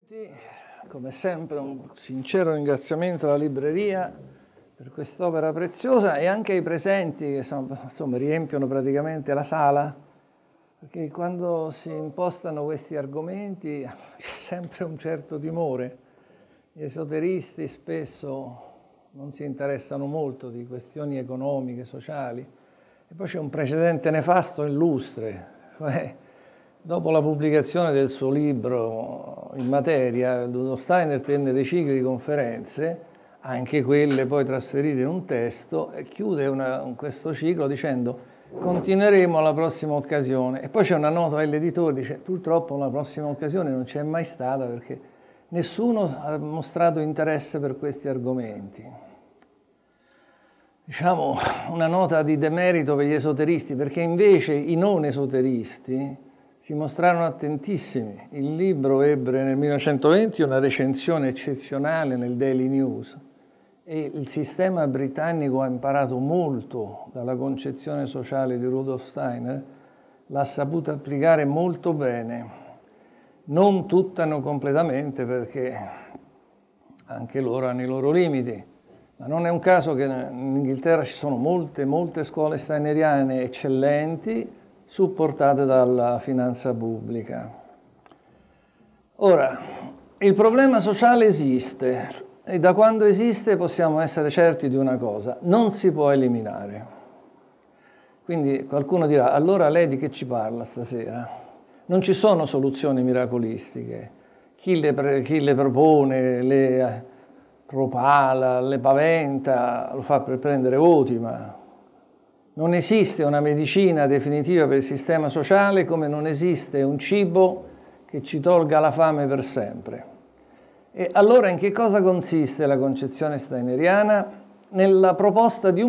Come sempre un sincero ringraziamento alla libreria per quest'opera preziosa e anche ai presenti che insomma, riempiono praticamente la sala, perché quando si impostano questi argomenti c'è sempre un certo timore. Gli esoteristi spesso non si interessano molto di questioni economiche, sociali, e poi c'è un precedente nefasto illustre, cioè dopo la pubblicazione del suo libro in materia, Rudolf Steiner tenne dei cicli di conferenze, anche quelle poi trasferite in un testo, e chiude questo ciclo dicendo continueremo alla prossima occasione. E poi c'è una nota dell'editore, dice purtroppo la prossima occasione non c'è mai stata perché nessuno ha mostrato interesse per questi argomenti. Diciamo una nota di demerito per gli esoteristi, perché invece i non esoteristi si mostrarono attentissimi. Il libro ebbe nel 1920 una recensione eccezionale nel Daily News e il sistema britannico ha imparato molto dalla concezione sociale di Rudolf Steiner, l'ha saputa applicare molto bene, non tutta, non completamente, perché anche loro hanno i loro limiti, ma non è un caso che in Inghilterra ci sono molte scuole steineriane eccellenti, supportate dalla finanza pubblica. Ora, il problema sociale esiste e da quando esiste possiamo essere certi di una cosa: non si può eliminare. Quindi qualcuno dirà, allora lei di che ci parla stasera? Non ci sono soluzioni miracolistiche. Chi le propone, le propala, le paventa, lo fa per prendere voti, ma non esiste una medicina definitiva per il sistema sociale, come non esiste un cibo che ci tolga la fame per sempre. E allora in che cosa consiste la concezione steineriana? Nella proposta di un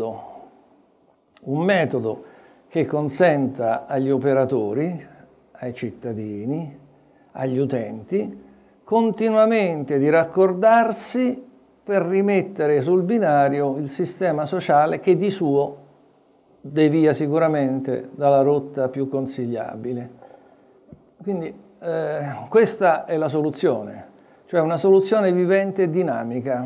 metodo che consenta agli operatori, ai cittadini, agli utenti, continuamente di raccordarsi per rimettere sul binario il sistema sociale che di suo devia sicuramente dalla rotta più consigliabile. Quindi questa è la soluzione, cioè una soluzione vivente e dinamica.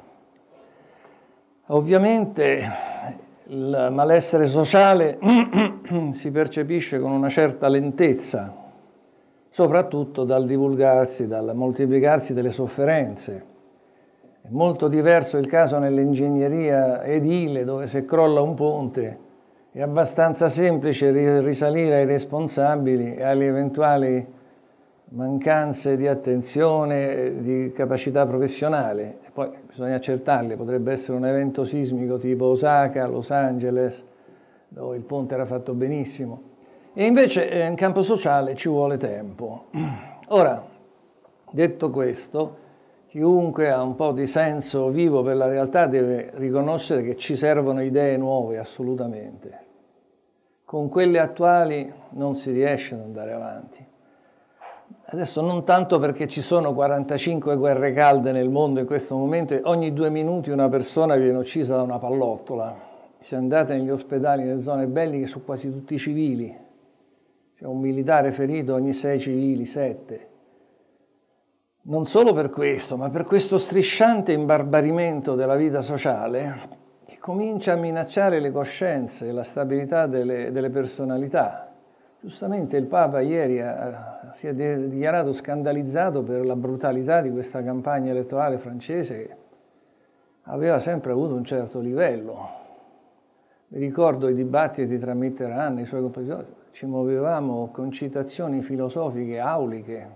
Ovviamente il malessere sociale si percepisce con una certa lentezza, soprattutto dal divulgarsi, dal moltiplicarsi delle sofferenze. È molto diverso il caso nell'ingegneria edile, dove se crolla un ponte è abbastanza semplice risalire ai responsabili e alle eventuali mancanze di attenzione, di capacità professionale. E poi bisogna accertarle, potrebbe essere un evento sismico tipo Osaka, Los Angeles, dove il ponte era fatto benissimo. E invece in campo sociale ci vuole tempo. Ora, detto questo, chiunque ha un po' di senso vivo per la realtà deve riconoscere che ci servono idee nuove, assolutamente. Con quelle attuali non si riesce ad andare avanti. Adesso non tanto perché ci sono 45 guerre calde nel mondo in questo momento e ogni 2 minuti una persona viene uccisa da una pallottola. Se andate negli ospedali, nelle zone belliche, sono quasi tutti civili. C'è un militare ferito ogni 6 civili, 7. Non solo per questo, ma per questo strisciante imbarbarimento della vita sociale che comincia a minacciare le coscienze e la stabilità delle personalità. Giustamente il Papa ieri si è dichiarato scandalizzato per la brutalità di questa campagna elettorale francese che aveva sempre avuto un certo livello. Mi ricordo i dibattiti tra Mitterrand e i suoi compagni, ci muovevamo con citazioni filosofiche auliche.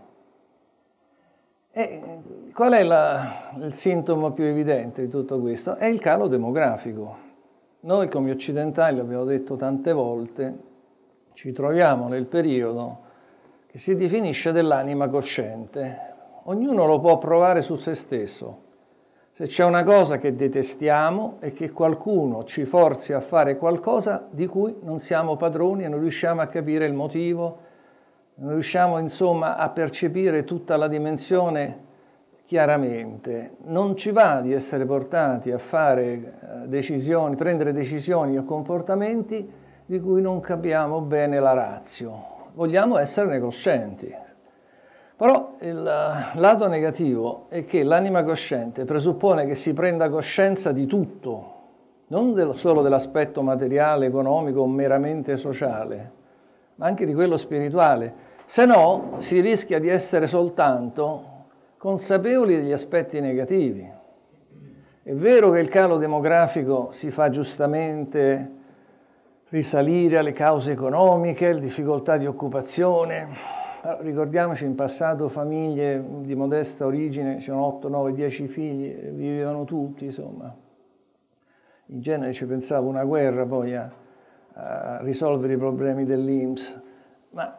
E qual è il sintomo più evidente di tutto questo? È il calo demografico. Noi come occidentali, l'abbiamo detto tante volte, ci troviamo nel periodo che si definisce dell'anima cosciente. Ognuno lo può provare su se stesso. Se c'è una cosa che detestiamo è che qualcuno ci forzi a fare qualcosa di cui non siamo padroni e non riusciamo a capire il motivo, non riusciamo insomma a percepire tutta la dimensione chiaramente. Non ci va di essere portati a fare decisioni, prendere decisioni o comportamenti di cui non capiamo bene la ratio. Vogliamo esserne coscienti. Però il lato negativo è che l'anima cosciente presuppone che si prenda coscienza di tutto, non solo dell'aspetto materiale, economico o meramente sociale, ma anche di quello spirituale. Se no, si rischia di essere soltanto consapevoli degli aspetti negativi. È vero che il calo demografico si fa giustamente risalire alle cause economiche, alle difficoltà di occupazione. Ricordiamoci in passato famiglie di modesta origine, c'erano 8, 9, 10 figli, vivevano tutti, insomma. In genere ci pensava una guerra poi a risolvere i problemi dell'INPS, ma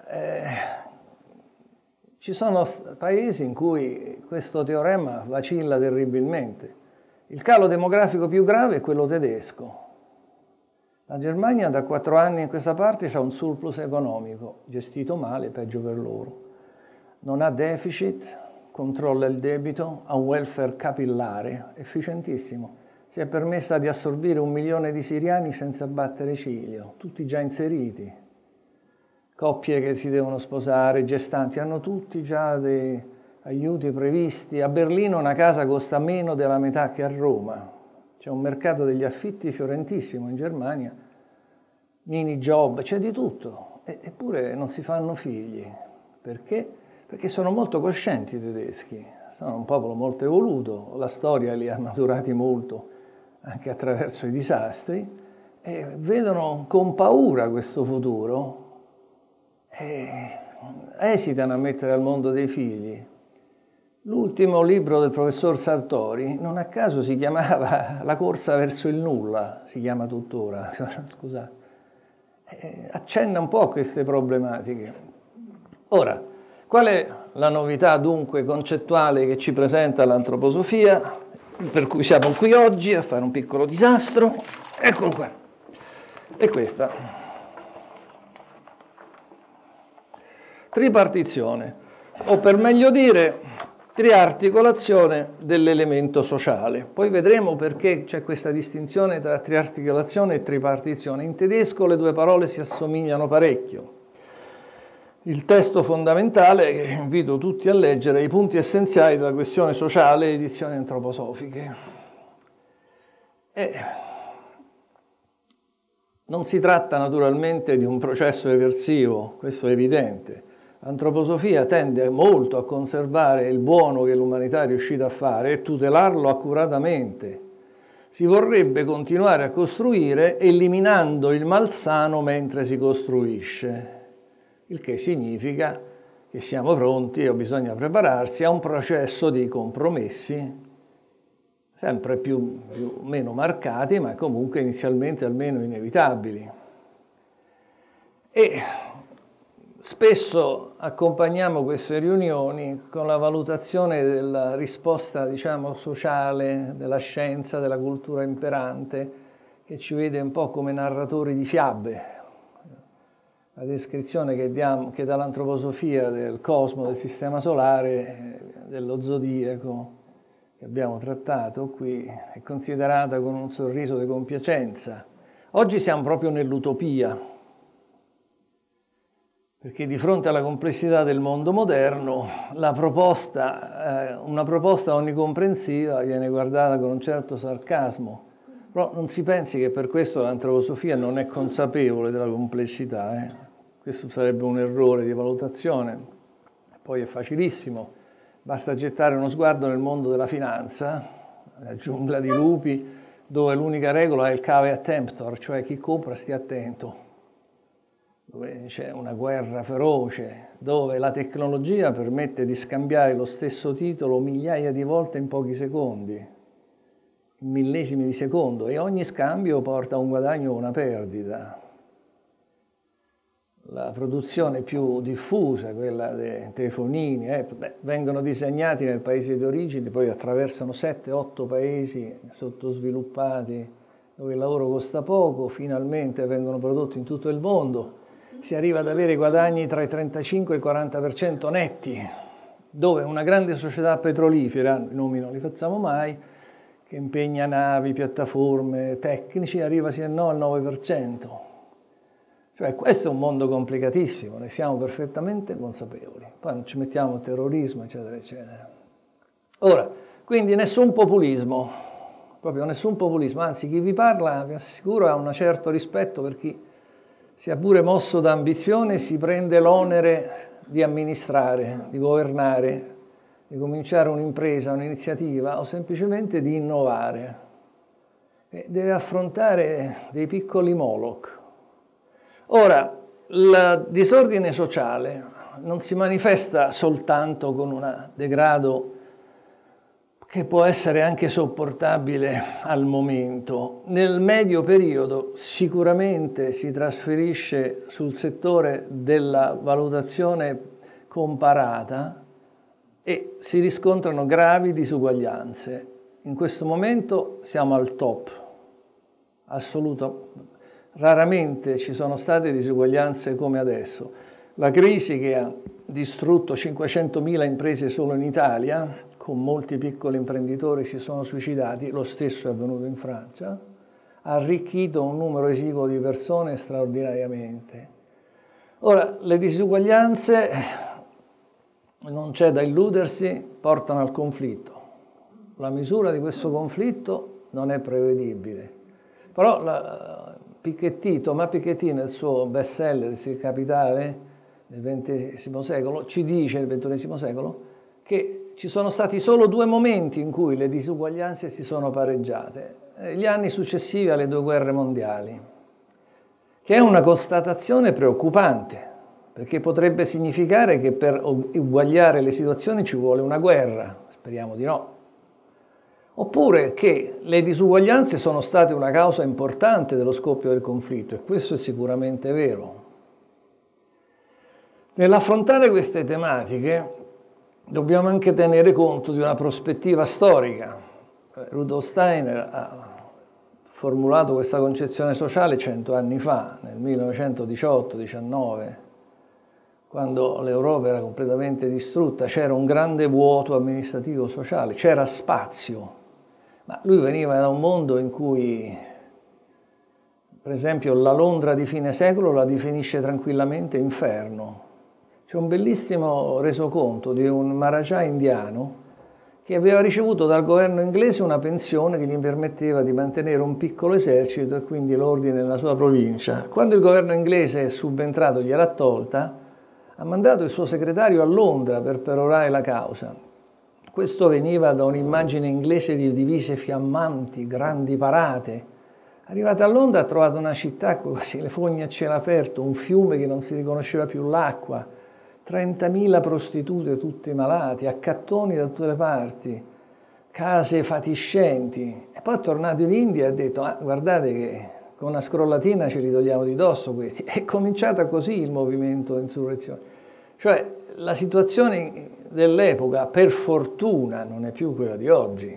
ci sono paesi in cui questo teorema vacilla terribilmente. Il calo demografico più grave è quello tedesco. La Germania da 4 anni in questa parte ha un surplus economico, gestito male, peggio per loro. Non ha deficit, controlla il debito, ha un welfare capillare, efficientissimo. Si è permessa di assorbire 1 milione di siriani senza battere ciglio, tutti già inseriti. Coppie che si devono sposare, gestanti, hanno tutti già dei aiuti previsti. A Berlino una casa costa meno della metà che a Roma. C'è un mercato degli affitti fiorentissimo in Germania, mini job, c'è di tutto, eppure non si fanno figli. Perché? Perché sono molto coscienti i tedeschi, sono un popolo molto evoluto, la storia li ha maturati molto, anche attraverso i disastri, e vedono con paura questo futuro e esitano a mettere al mondo dei figli. L'ultimo libro del professor Sartori, non a caso si chiamava La corsa verso il nulla, si chiama tuttora, scusate, accenna un po' a queste problematiche. Ora, qual è la novità dunque concettuale che ci presenta l'antroposofia, per cui siamo qui oggi a fare un piccolo disastro? Eccolo qua, è questa. Tripartizione, o per meglio dire triarticolazione dell'elemento sociale. Poi vedremo perché c'è questa distinzione tra triarticolazione e tripartizione. In tedesco le due parole si assomigliano parecchio. Il testo fondamentale, che invito tutti a leggere, i punti essenziali della questione sociale, edizioni antroposofiche. Non si tratta naturalmente di un processo eversivo, questo è evidente. L'antroposofia tende molto a conservare il buono che l'umanità è riuscita a fare e tutelarlo accuratamente. Si vorrebbe continuare a costruire eliminando il malsano mentre si costruisce, il che significa che siamo pronti o bisogna prepararsi a un processo di compromessi, sempre più o meno marcati, ma comunque inizialmente almeno inevitabili. E spesso accompagniamo queste riunioni con la valutazione della risposta, diciamo, sociale, della scienza, della cultura imperante, che ci vede un po' come narratori di fiabe. La descrizione che dà l'antroposofia del cosmo, del sistema solare, dello zodiaco che abbiamo trattato qui, è considerata con un sorriso di compiacenza. Oggi siamo proprio nell'utopia, perché di fronte alla complessità del mondo moderno una proposta onnicomprensiva viene guardata con un certo sarcasmo. Però non si pensi che per questo l'antroposofia non è consapevole della complessità. Questo sarebbe un errore di valutazione. Poi è facilissimo, basta gettare uno sguardo nel mondo della finanza, la giungla di lupi, dove l'unica regola è il caveat emptor, cioè chi compra stia attento, dove c'è una guerra feroce, dove la tecnologia permette di scambiare lo stesso titolo migliaia di volte in pochi secondi, millesimi di secondo, e ogni scambio porta a un guadagno o una perdita. La produzione più diffusa, quella dei telefonini, vengono disegnati nel paese di origine, poi attraversano 7-8 paesi sottosviluppati dove il lavoro costa poco, finalmente vengono prodotti in tutto il mondo, si arriva ad avere guadagni tra i 35 e il 40% netti, dove una grande società petrolifera, i nomi non li facciamo mai, che impegna navi, piattaforme, tecnici, arriva sì e no al 9%. Cioè, questo è un mondo complicatissimo, ne siamo perfettamente consapevoli. Poi non ci mettiamo terrorismo, eccetera, eccetera. Ora, quindi nessun populismo, proprio nessun populismo, anzi chi vi parla, vi assicuro, ha un certo rispetto per chi, sia pure mosso da ambizione, si prende l'onere di amministrare, di governare, di cominciare un'impresa, un'iniziativa o semplicemente di innovare. E deve affrontare dei piccoli Moloch. Ora, il disordine sociale non si manifesta soltanto con un degrado che può essere anche sopportabile al momento. Nel medio periodo sicuramente si trasferisce sul settore della valutazione comparata e si riscontrano gravi disuguaglianze. In questo momento siamo al top assoluto. Raramente ci sono state disuguaglianze come adesso. La crisi che ha distrutto 500.000 imprese solo in Italia, con molti piccoli imprenditori si sono suicidati, lo stesso è avvenuto in Francia, ha arricchito un numero esiguo di persone straordinariamente. Ora, le disuguaglianze, non c'è da illudersi, portano al conflitto. La misura di questo conflitto non è prevedibile. Però Thomas Piketty nel suo bestseller Il Capitale del XX secolo ci dice, nel XXI secolo, che ci sono stati solo 2 momenti in cui le disuguaglianze si sono pareggiate, gli anni successivi alle 2 guerre mondiali, che è una constatazione preoccupante, perché potrebbe significare che per uguagliare le situazioni ci vuole una guerra, speriamo di no. Oppure che le disuguaglianze sono state una causa importante dello scoppio del conflitto, e questo è sicuramente vero. Nell'affrontare queste tematiche dobbiamo anche tenere conto di una prospettiva storica. Rudolf Steiner ha formulato questa concezione sociale 100 anni fa, nel 1918-19, quando l'Europa era completamente distrutta, c'era un grande vuoto amministrativo-sociale, c'era spazio. Ma lui veniva da un mondo in cui, per esempio, la Londra di fine secolo la definisce tranquillamente inferno. C'è un bellissimo resoconto di un Maharaja indiano che aveva ricevuto dal governo inglese una pensione che gli permetteva di mantenere un piccolo esercito e quindi l'ordine nella sua provincia. Quando il governo inglese è subentrato, gliel'ha tolta, ha mandato il suo segretario a Londra per perorare la causa. Questo veniva da un'immagine inglese di divise fiammanti, grandi parate. Arrivato a Londra ha trovato una città quasi le fogne a cielo aperto, un fiume che non si riconosceva più l'acqua, 30.000 prostitute tutte malate, accattoni da tutte le parti, case fatiscenti. E poi è tornato in India e ha detto, guardate che con una scrollatina ce li togliamo di dosso questi. È cominciata così il movimento insurrezione. Cioè la situazione dell'epoca, per fortuna, non è più quella di oggi.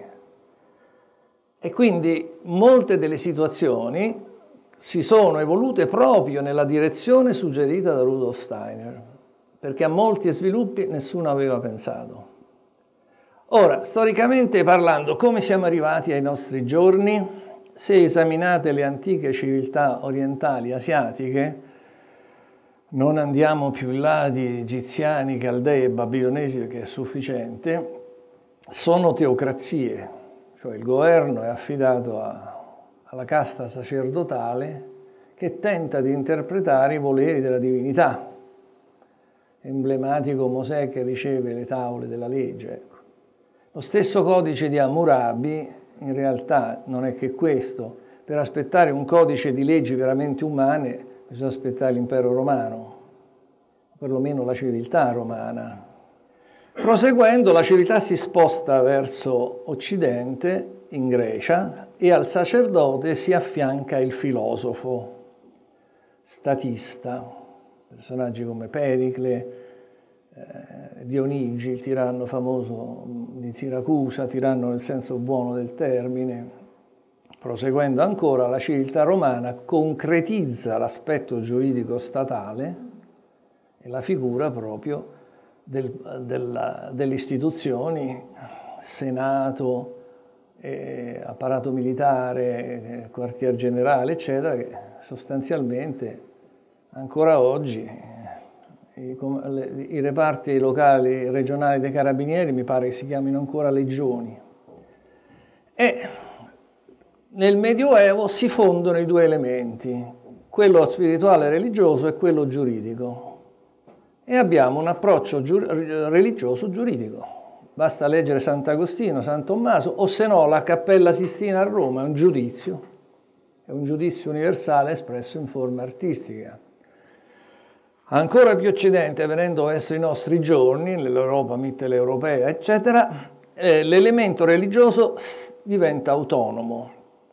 E quindi molte delle situazioni si sono evolute proprio nella direzione suggerita da Rudolf Steiner, perché a molti sviluppi nessuno aveva pensato. Ora, storicamente parlando, come siamo arrivati ai nostri giorni? Se esaminate le antiche civiltà orientali asiatiche, non andiamo più in là di egiziani, caldei e babilonesi, che è sufficiente, sono teocrazie, cioè il governo è affidato alla casta sacerdotale che tenta di interpretare i voleri della divinità. Emblematico Mosè che riceve le tavole della legge. Ecco. Lo stesso codice di Hammurabi in realtà non è che questo. Per aspettare un codice di leggi veramente umane bisogna aspettare l'impero romano, perlomeno la civiltà romana. Proseguendo, la civiltà si sposta verso occidente, in Grecia, e al sacerdote si affianca il filosofo, statista, personaggi come Pericle, Dionigi, il tiranno famoso di Siracusa, tiranno nel senso buono del termine. Proseguendo ancora, la civiltà romana concretizza l'aspetto giuridico statale e la figura proprio delle istituzioni, Senato, apparato militare, quartier generale, eccetera, che sostanzialmente ancora oggi i reparti locali, regionali dei carabinieri mi pare che si chiamino ancora legioni. E nel Medioevo si fondono i due elementi, quello spirituale e religioso e quello giuridico. E abbiamo un approccio religioso giuridico. Basta leggere Sant'Agostino, San Tommaso, o se no la Cappella Sistina a Roma, è un giudizio universale espresso in forma artistica. Ancora più occidente, venendo verso i nostri giorni, nell'Europa mitteleuropea, eccetera, l'elemento religioso diventa autonomo,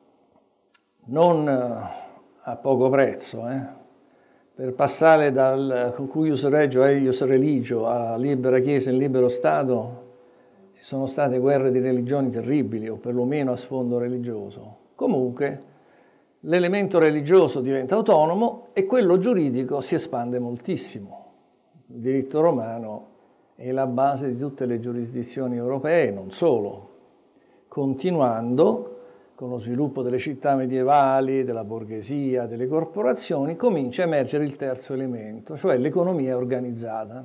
non a poco prezzo. Per passare dal cuius regio eius religio alla libera Chiesa in libero Stato, ci sono state guerre di religioni terribili, o perlomeno a sfondo religioso. Comunque, l'elemento religioso diventa autonomo e quello giuridico si espande moltissimo. Il diritto romano è la base di tutte le giurisdizioni europee, non solo, continuando con lo sviluppo delle città medievali, della borghesia, delle corporazioni, comincia a emergere il terzo elemento, cioè l'economia organizzata,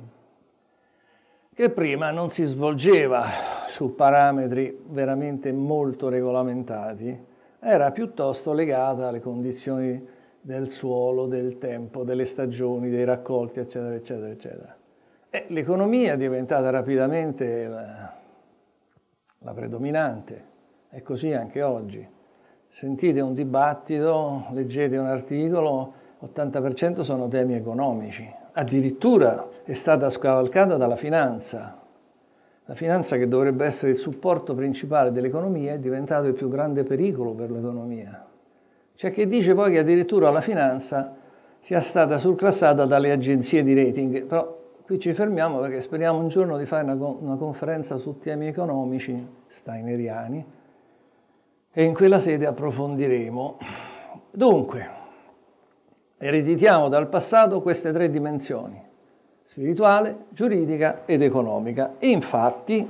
che prima non si svolgeva su parametri veramente molto regolamentati, era piuttosto legata alle condizioni del suolo, del tempo, delle stagioni, dei raccolti, eccetera, eccetera, eccetera. E l'economia è diventata rapidamente la predominante. È così anche oggi. Sentite un dibattito, leggete un articolo, 80% sono temi economici. Addirittura è stata scavalcata dalla finanza. La finanza, che dovrebbe essere il supporto principale dell'economia, è diventato il più grande pericolo per l'economia. C'è chi dice poi che addirittura la finanza sia stata surclassata dalle agenzie di rating. Però qui ci fermiamo perché speriamo un giorno di fare una conferenza su temi economici steineriani e in quella sede approfondiremo. Dunque, ereditiamo dal passato queste tre dimensioni: spirituale, giuridica ed economica. E infatti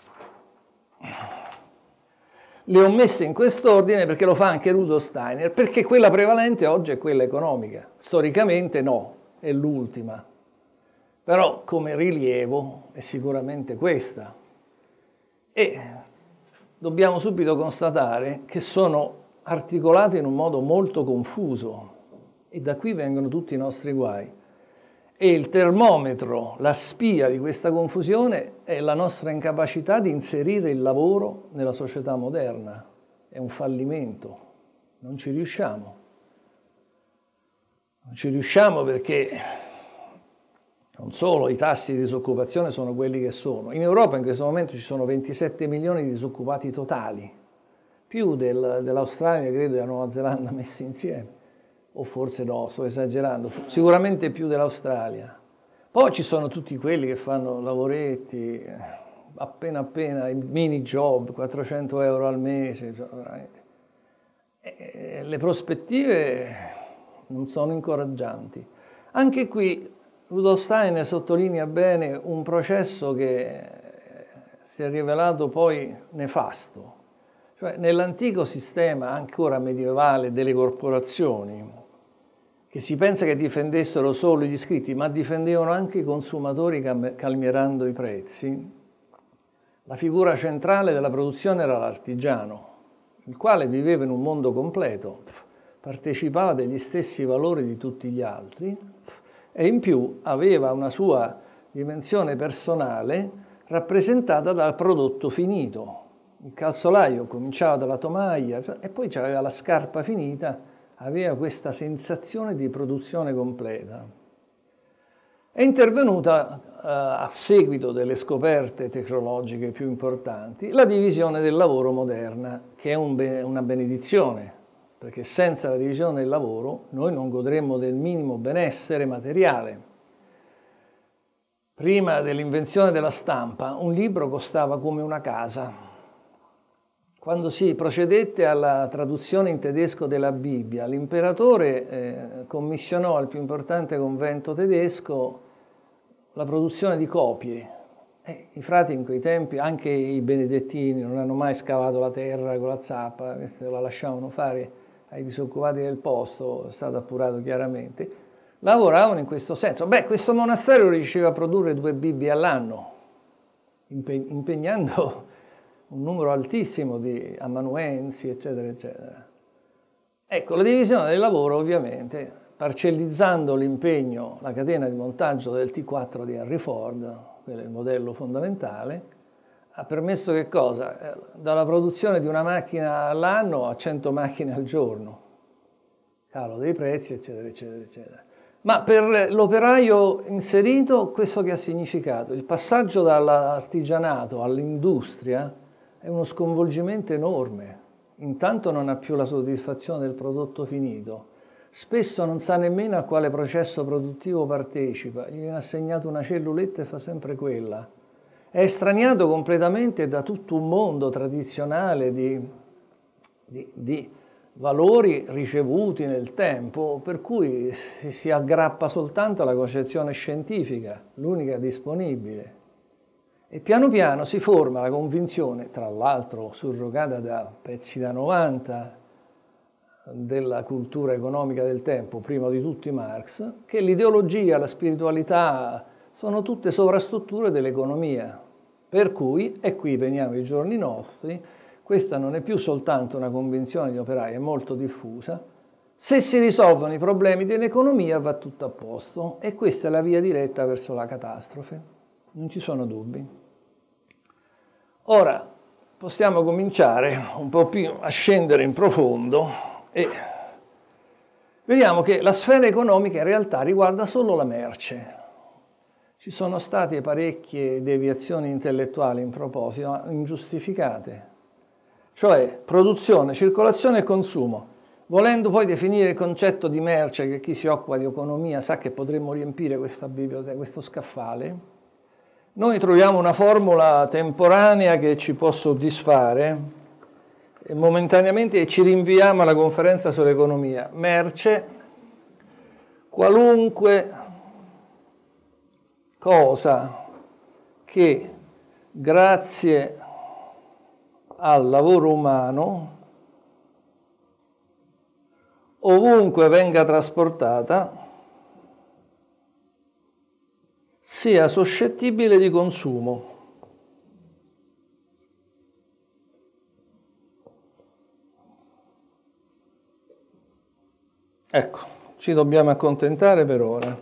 le ho messe in quest'ordine perché lo fa anche Rudolf Steiner, perché quella prevalente oggi è quella economica. Storicamente no, è l'ultima. Però come rilievo è sicuramente questa. E dobbiamo subito constatare che sono articolate in un modo molto confuso e da qui vengono tutti i nostri guai. E il termometro, la spia di questa confusione è la nostra incapacità di inserire il lavoro nella società moderna. È un fallimento, non ci riusciamo. Non ci riusciamo perché non solo i tassi di disoccupazione sono quelli che sono. In Europa in questo momento ci sono 27 milioni di disoccupati totali, più dell'Australia, credo, e della Nuova Zelanda messi insieme. O forse no, sto esagerando, sicuramente più dell'Australia. Poi ci sono tutti quelli che fanno lavoretti, appena appena, mini job, 400 euro al mese. Le prospettive non sono incoraggianti. Anche qui Rudolf Steiner sottolinea bene un processo che si è rivelato poi nefasto. Cioè, nell'antico sistema ancora medievale delle corporazioni, che si pensa che difendessero solo gli iscritti, ma difendevano anche i consumatori calmierando i prezzi, la figura centrale della produzione era l'artigiano, il quale viveva in un mondo completo, partecipava degli stessi valori di tutti gli altri e in più aveva una sua dimensione personale rappresentata dal prodotto finito. Il calzolaio cominciava dalla tomaia e poi aveva la scarpa finita, aveva questa sensazione di produzione completa. È intervenuta, a seguito delle scoperte tecnologiche più importanti, la divisione del lavoro moderna, che è una benedizione, perché senza la divisione del lavoro noi non godremmo del minimo benessere materiale. Prima dell'invenzione della stampa, un libro costava come una casa. Quando si procedette alla traduzione in tedesco della Bibbia, l'imperatore commissionò al più importante convento tedesco la produzione di copie. I frati in quei tempi, anche i benedettini, non hanno mai scavato la terra con la zappa, la lasciavano fare ai disoccupati del posto, è stato appurato chiaramente. lavoravano in questo senso. Beh, questo monastero riusciva a produrre 2 Bibbie all'anno, impegnando un numero altissimo di amanuensi, eccetera, eccetera. Ecco, la divisione del lavoro, ovviamente, parcellizzando l'impegno, la catena di montaggio del T4 di Henry Ford, quello è il modello fondamentale, ha permesso che cosa? Dalla produzione di una macchina all'anno a 100 macchine al giorno, calo dei prezzi, eccetera, eccetera, eccetera. Ma per l'operaio inserito, questo che ha significato? Il passaggio dall'artigianato all'industria è uno sconvolgimento enorme. Intanto non ha più la soddisfazione del prodotto finito, spesso non sa nemmeno a quale processo produttivo partecipa, gli viene assegnata una celluletta e fa sempre quella. È estraniato completamente da tutto un mondo tradizionale di valori ricevuti nel tempo, per cui si aggrappa soltanto alla concezione scientifica, l'unica disponibile. E piano piano si forma la convinzione, tra l'altro surrogata da pezzi da 90 della cultura economica del tempo, prima di tutti Marx, che l'ideologia, la spiritualità sono tutte sovrastrutture dell'economia. Per cui, e qui veniamo ai giorni nostri, questa non è più soltanto una convinzione di operai, è molto diffusa. Se si risolvono i problemi dell'economia va tutto a posto e questa è la via diretta verso la catastrofe, non ci sono dubbi. Ora possiamo cominciare un po' più a scendere in profondo e vediamo che la sfera economica in realtà riguarda solo la merce. Ci sono state parecchie deviazioni intellettuali in proposito, ingiustificate. Cioè produzione, circolazione e consumo. Volendo poi definire il concetto di merce, che chi si occupa di economia sa che potremmo riempire questa biblioteca, questo scaffale, noi troviamo una formula temporanea che ci può soddisfare e momentaneamente ci rinviamo alla conferenza sull'economia. Merce, qualunque cosa che grazie al lavoro umano ovunque venga trasportata sia suscettibile di consumo. Ecco, ci dobbiamo accontentare per ora.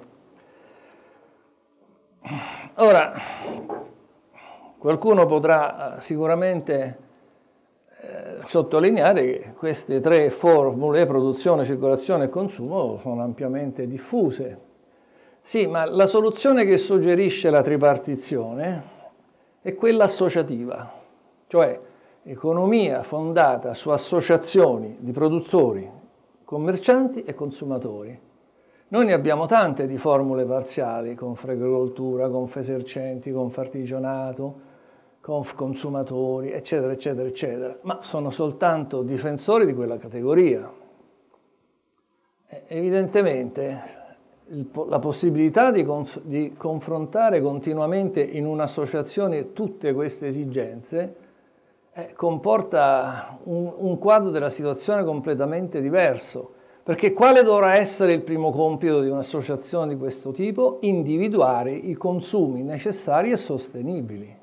Ora, qualcuno potrà sicuramente sottolineare che queste 3 formule, produzione, circolazione e consumo, sono ampiamente diffuse. Sì, ma la soluzione che suggerisce la tripartizione è quella associativa, cioè economia fondata su associazioni di produttori, commercianti e consumatori. Noi ne abbiamo tante di formule parziali, Confagricoltura, Confesercenti, Confartigianato, Consumatori, eccetera, eccetera, eccetera, ma sono soltanto difensori di quella categoria. Evidentemente la possibilità di confrontare continuamente in un'associazione tutte queste esigenze comporta un quadro della situazione completamente diverso. Perché quale dovrà essere il primo compito di un'associazione di questo tipo? Individuare i consumi necessari e sostenibili.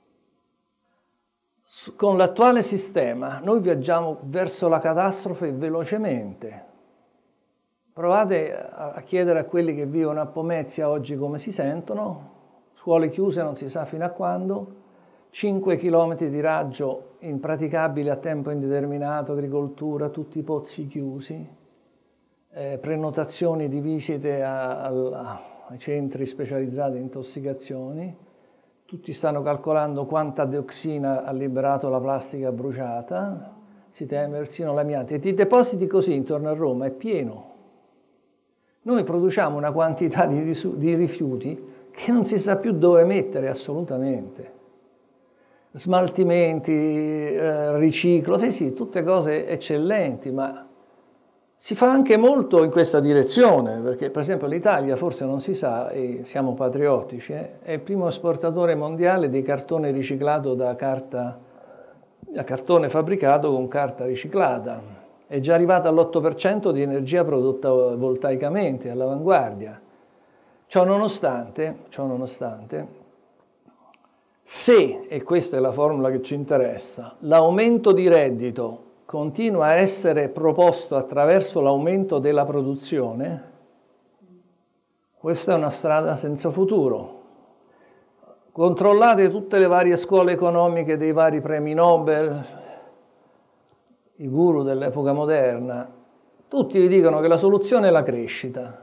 Con l'attuale sistema noi viaggiamo verso la catastrofe velocemente. Provate a chiedere a quelli che vivono a Pomezia oggi come si sentono, scuole chiuse non si sa fino a quando, 5 chilometri di raggio impraticabili a tempo indeterminato, agricoltura, tutti i pozzi chiusi. Prenotazioni di visite ai centri specializzati in intossicazioni, tutti stanno calcolando quanta dioxina ha liberato la plastica bruciata, si teme persino l'amianto, e di depositi così intorno a Roma è pieno. Noi produciamo una quantità di rifiuti che non si sa più dove mettere assolutamente. Smaltimenti, riciclo, sì, tutte cose eccellenti, ma si fa anche molto in questa direzione, perché per esempio l'Italia, forse non si sa, e siamo patriottici, è il primo esportatore mondiale di cartone riciclato da cartone fabbricato con carta riciclata. è già arrivata all'8% di energia prodotta voltaicamente, all'avanguardia. Ciò nonostante, se, e questa è la formula che ci interessa, l'aumento di reddito continua a essere proposto attraverso l'aumento della produzione, questa è una strada senza futuro. Controllate tutte le varie scuole economiche dei vari premi Nobel, i guru dell'epoca moderna, tutti vi dicono che la soluzione è la crescita.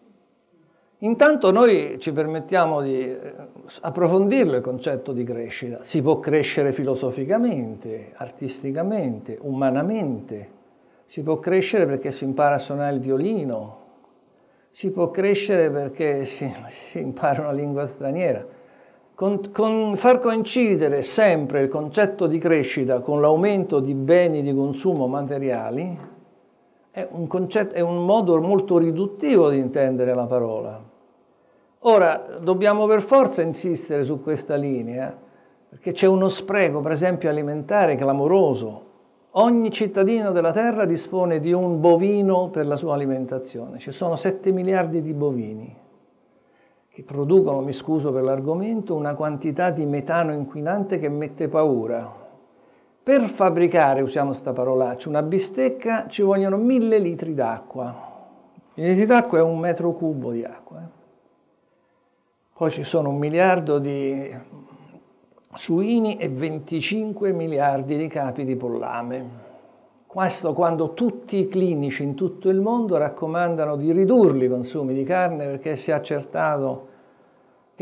Intanto noi ci permettiamo di approfondirlo il concetto di crescita. Si può crescere filosoficamente, artisticamente, umanamente. Si può crescere perché si impara a suonare il violino. Si può crescere perché si impara una lingua straniera. Far coincidere sempre il concetto di crescita con l'aumento di beni di consumo materiali è un modo molto riduttivo di intendere la parola. Ora, dobbiamo per forza insistere su questa linea, perché c'è uno spreco, per esempio, alimentare clamoroso. Ogni cittadino della Terra dispone di un bovino per la sua alimentazione. Ci sono 7 miliardi di bovini che producono, mi scuso per l'argomento, una quantità di metano inquinante che mette paura. Per fabbricare, usiamo questa parolaccia, una bistecca ci vogliono 1000 litri d'acqua. 1000 litri d'acqua è 1 metro cubo di acqua. Poi ci sono 1 miliardo di suini e 25 miliardi di capi di pollame. Questo quando tutti i clinici in tutto il mondo raccomandano di ridurli i consumi di carne perché si è accertato che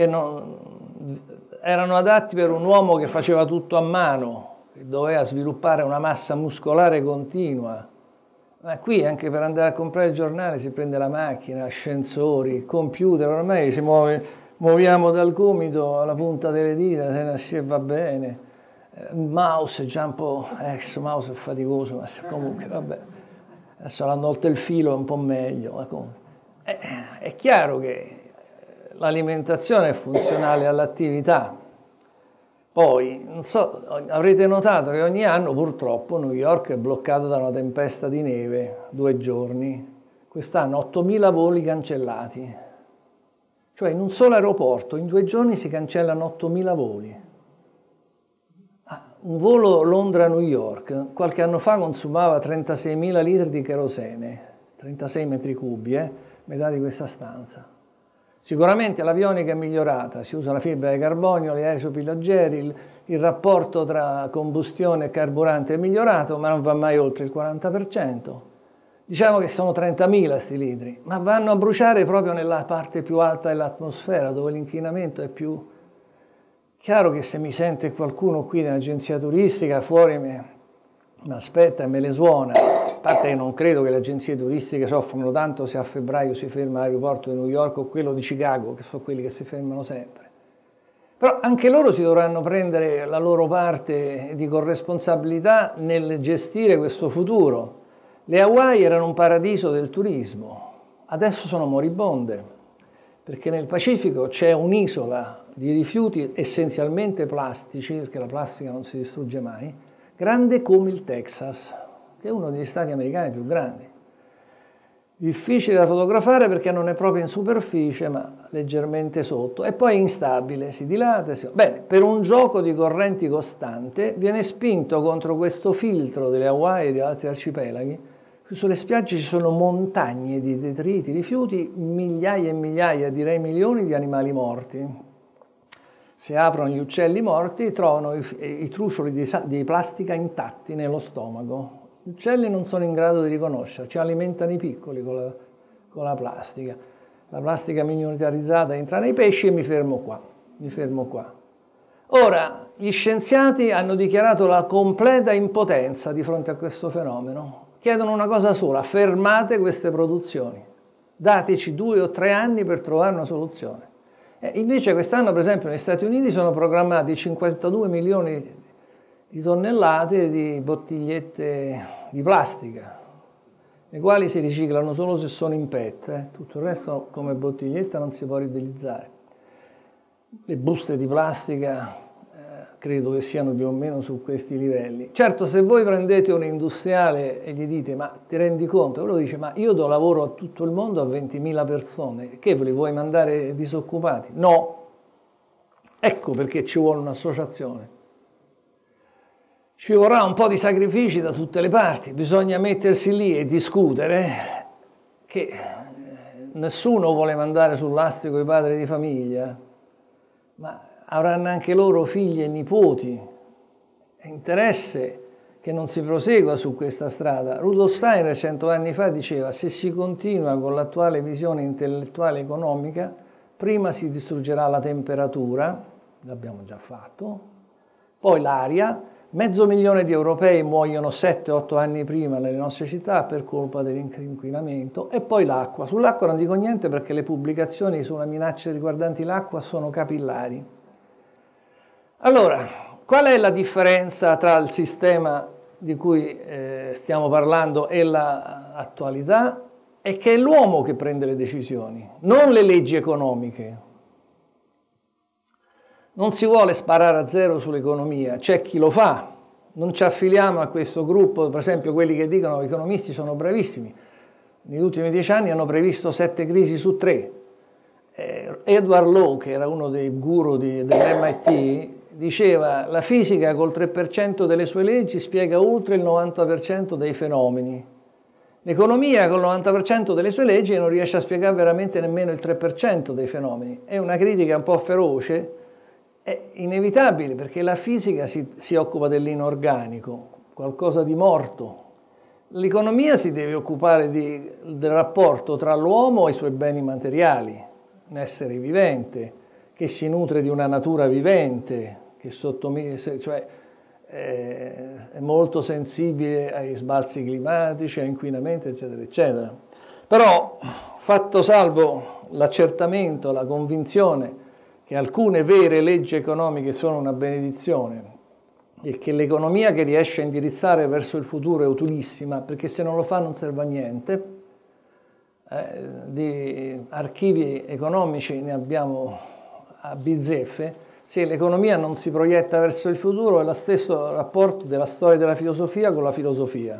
erano adatti per un uomo che faceva tutto a mano, che doveva sviluppare una massa muscolare continua. Ma qui anche per andare a comprare il giornale si prende la macchina, ascensori, computer, ormai muoviamo dal gomito alla punta delle dita, se va bene. Il mouse è già un po', mouse è faticoso, ma comunque vabbè. Adesso l'hanno tolto il filo, è un po' meglio. Ma comunque. È chiaro che l'alimentazione è funzionale all'attività. Poi, non so, avrete notato che ogni anno purtroppo New York è bloccata da una tempesta di neve, 2 giorni. Quest'anno 8.000 voli cancellati. Cioè in un solo aeroporto in 2 giorni si cancellano 8.000 voli. Un volo Londra-New York qualche anno fa consumava 36.000 litri di kerosene, 36 metri cubi, metà di questa stanza. Sicuramente l'avionica è migliorata, si usa la fibra di carbonio, gli aerei sopiloggeri, il rapporto tra combustione e carburante è migliorato, ma non va mai oltre il 40%. Diciamo che sono 30.000 sti litri, ma vanno a bruciare proprio nella parte più alta dell'atmosfera, dove l'inquinamento è più... Chiaro che se mi sente qualcuno qui nell'agenzia turistica, fuori mi aspetta e me le suona. A parte che non credo che le agenzie turistiche soffrono tanto se a febbraio si ferma l'aeroporto di New York o quello di Chicago, che sono quelli che si fermano sempre. Però anche loro si dovranno prendere la loro parte di corresponsabilità nel gestire questo futuro. Le Hawaii erano un paradiso del turismo, adesso sono moribonde, perché nel Pacifico c'è un'isola di rifiuti essenzialmente plastici, perché la plastica non si distrugge mai, grande come il Texas, che è uno degli stati americani più grandi. Difficile da fotografare perché non è proprio in superficie, ma leggermente sotto, e poi è instabile, si dilata. Bene, per un gioco di correnti costante viene spinto contro questo filtro delle Hawaii e di altri arcipelaghi. Sulle spiagge ci sono montagne di detriti, rifiuti, migliaia e migliaia, direi milioni di animali morti. Se aprono gli uccelli morti trovano i trucioli di plastica intatti nello stomaco. Gli uccelli non sono in grado di riconoscerci, alimentano i piccoli con la plastica. La plastica miniaturizzata entra nei pesci e mi fermo qua. Ora, gli scienziati hanno dichiarato la completa impotenza di fronte a questo fenomeno. Chiedono una cosa sola: fermate queste produzioni. Dateci 2 o 3 anni per trovare una soluzione. Invece quest'anno, per esempio, negli Stati Uniti sono programmati 52 milioni di tonnellate di bottigliette di plastica, le quali si riciclano solo se sono in PET, tutto il resto come bottiglietta non si può riutilizzare. Le buste di plastica credo che siano più o meno su questi livelli. Certo, se voi prendete un industriale e gli dite ma ti rendi conto? Quello dice ma io do lavoro a tutto il mondo a 20.000 persone, che li vuoi mandare disoccupati? No, ecco perché ci vuole un'associazione. Ci vorrà un po' di sacrifici da tutte le parti, bisogna mettersi lì e discutere che nessuno vuole mandare sul lastrico i padri di famiglia, ma avranno anche loro figli e nipoti. È interesse che non si prosegua su questa strada. Rudolf Steiner 100 anni fa diceva: se si continua con l'attuale visione intellettuale e economica, prima si distruggerà la temperatura, l'abbiamo già fatto, poi l'aria. 500.000 di europei muoiono 7-8 anni prima nelle nostre città per colpa dell'inquinamento, e poi l'acqua. Sull'acqua non dico niente perché le pubblicazioni sulle minacce riguardanti l'acqua sono capillari. Allora, qual è la differenza tra il sistema di cui stiamo parlando e l'attualità? È che è l'uomo che prende le decisioni, non le leggi economiche. Non si vuole sparare a zero sull'economia, c'è chi lo fa, non ci affiliamo a questo gruppo, per esempio quelli che dicono che gli economisti sono bravissimi. Negli ultimi 10 anni hanno previsto 7 crisi su 3. Edward Lowe, che era uno dei guru dell'MIT, diceva: la fisica col 3% delle sue leggi spiega oltre il 90% dei fenomeni. L'economia col 90% delle sue leggi non riesce a spiegare veramente nemmeno il 3% dei fenomeni. È una critica un po' feroce. È inevitabile perché la fisica si occupa dell'inorganico, qualcosa di morto. L'economia si deve occupare del rapporto tra l'uomo e i suoi beni materiali, un essere vivente che si nutre di una natura vivente, che è molto sensibile ai sbalzi climatici, all'inquinamento, eccetera, eccetera. Però, fatto salvo l'accertamento, la convinzione che alcune vere leggi economiche sono una benedizione e che l'economia che riesce a indirizzare verso il futuro è utilissima, perché se non lo fa non serve a niente. Di archivi economici ne abbiamo a bizzeffe. Se l'economia non si proietta verso il futuro è lo stesso rapporto della storia della filosofia con la filosofia.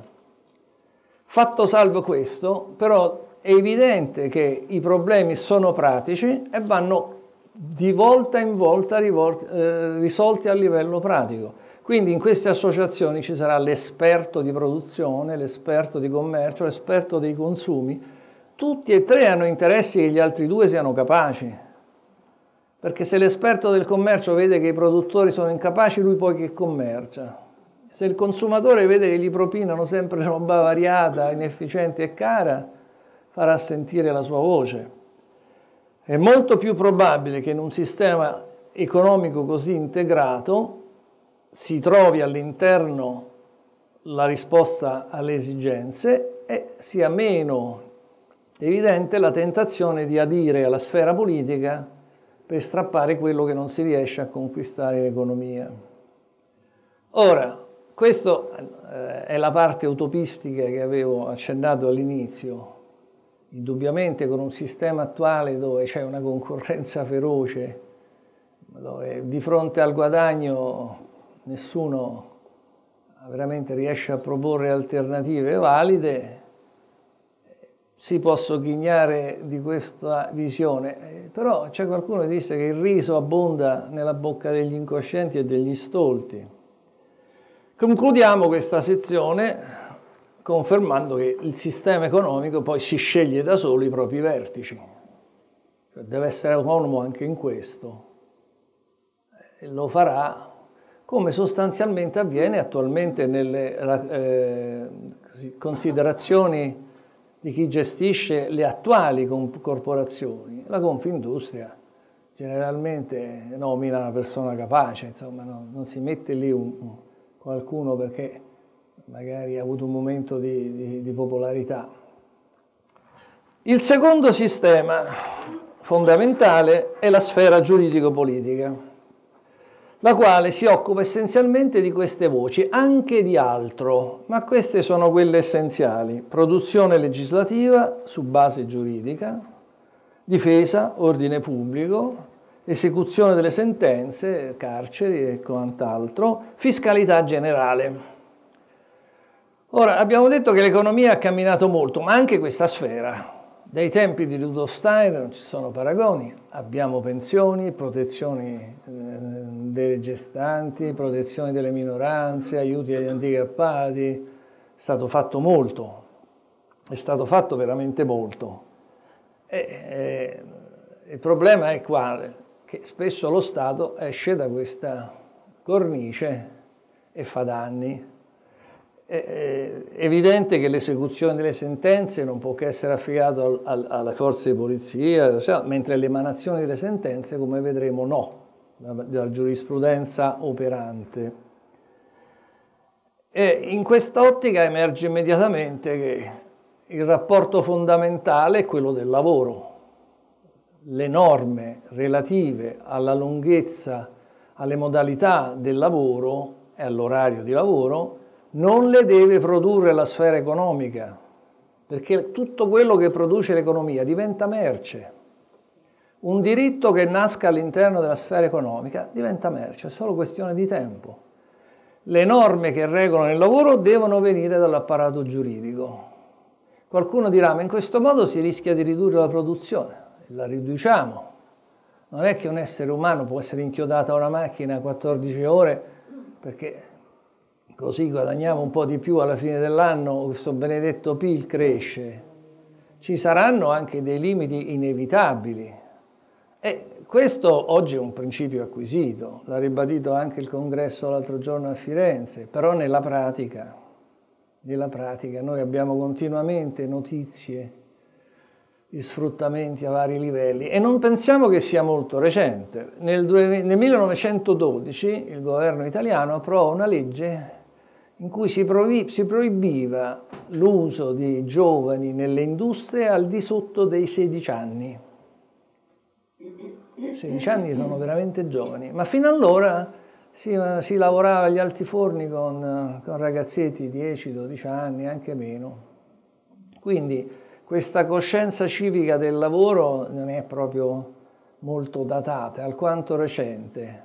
Fatto salvo questo, però è evidente che i problemi sono pratici e vanno di volta in volta risolti a livello pratico. Quindi in queste associazioni ci sarà l'esperto di produzione, l'esperto di commercio, l'esperto dei consumi. Tutti e tre hanno interessi che gli altri due siano capaci. Perché se l'esperto del commercio vede che i produttori sono incapaci, lui poi che commercia. Se il consumatore vede che gli propinano sempre roba variata, inefficiente e cara, farà sentire la sua voce. È molto più probabile che in un sistema economico così integrato si trovi all'interno la risposta alle esigenze e sia meno evidente la tentazione di adire alla sfera politica per strappare quello che non si riesce a conquistare in economia. Ora, questa è la parte utopistica che avevo accennato all'inizio. Indubbiamente con un sistema attuale dove c'è una concorrenza feroce, dove di fronte al guadagno nessuno veramente riesce a proporre alternative valide, si può sogghignare di questa visione. Però c'è qualcuno che dice che il riso abbonda nella bocca degli incoscienti e degli stolti. Concludiamo questa sezione confermando che il sistema economico poi si sceglie da solo i propri vertici, cioè deve essere autonomo anche in questo, e lo farà come sostanzialmente avviene attualmente nelle considerazioni di chi gestisce le attuali corporazioni. La Confindustria generalmente nomina una persona capace, insomma, non si mette lì qualcuno perché magari ha avuto un momento di popolarità. Il secondo sistema fondamentale è la sfera giuridico-politica, la quale si occupa essenzialmente di queste voci, anche di altro, ma queste sono quelle essenziali: produzione legislativa su base giuridica, difesa, ordine pubblico, esecuzione delle sentenze, carceri e quant'altro, fiscalità generale. Ora, abbiamo detto che l'economia ha camminato molto, ma anche questa sfera. Dai tempi di Rudolf Steiner non ci sono paragoni, abbiamo pensioni, protezioni delle gestanti, protezioni delle minoranze, aiuti agli handicappati, è stato fatto molto, è stato fatto veramente molto. Il problema è quale? Che spesso lo Stato esce da questa cornice e fa danni. È evidente che l'esecuzione delle sentenze non può che essere affidato alle forze di polizia, mentre l'emanazione delle sentenze, come vedremo, no, dalla giurisprudenza operante. E in quest'ottica emerge immediatamente che il rapporto fondamentale è quello del lavoro. Le norme relative alla lunghezza, alle modalità del lavoro e all'orario di lavoro non le deve produrre la sfera economica, perché tutto quello che produce l'economia diventa merce. Un diritto che nasca all'interno della sfera economica diventa merce, è solo questione di tempo. Le norme che regolano il lavoro devono venire dall'apparato giuridico. Qualcuno dirà, ma in questo modo si rischia di ridurre la produzione. La riduciamo. Non è che un essere umano può essere inchiodato a una macchina 14 ore perché così guadagniamo un po' di più alla fine dell'anno, questo benedetto PIL cresce. Ci saranno anche dei limiti inevitabili. E questo oggi è un principio acquisito, l'ha ribadito anche il Congresso l'altro giorno a Firenze, però nella pratica noi abbiamo continuamente notizie di sfruttamenti a vari livelli e non pensiamo che sia molto recente. Nel 1912 il governo italiano approvò una legge in cui si proibiva l'uso di giovani nelle industrie al di sotto dei 16 anni. 16 anni sono veramente giovani, ma fino allora si lavorava agli altiforni con ragazzetti di 10-12 anni, anche meno. Quindi questa coscienza civica del lavoro non è proprio molto datata, è alquanto recente.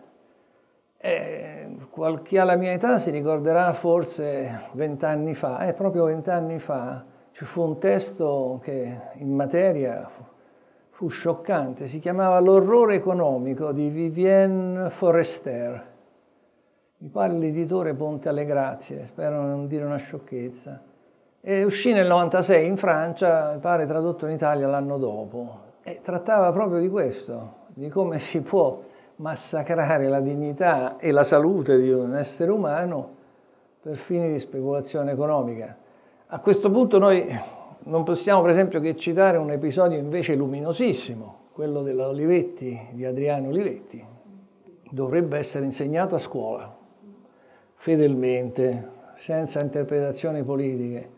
Chi ha la mia età si ricorderà forse 20 anni fa, proprio 20 anni fa, ci fu un testo che in materia fu scioccante, si chiamava L'orrore economico di Vivienne Forester. Mi pare l'editore Ponte alle Grazie, spero non dire una sciocchezza. E uscì nel 96 in Francia, mi pare tradotto in Italia l'anno dopo. E trattava proprio di questo, di come si può massacrare la dignità e la salute di un essere umano per fini di speculazione economica. A questo punto noi non possiamo per esempio che citare un episodio invece luminosissimo, quello dell'Olivetti, di Adriano Olivetti. Dovrebbe essere insegnato a scuola, fedelmente, senza interpretazioni politiche.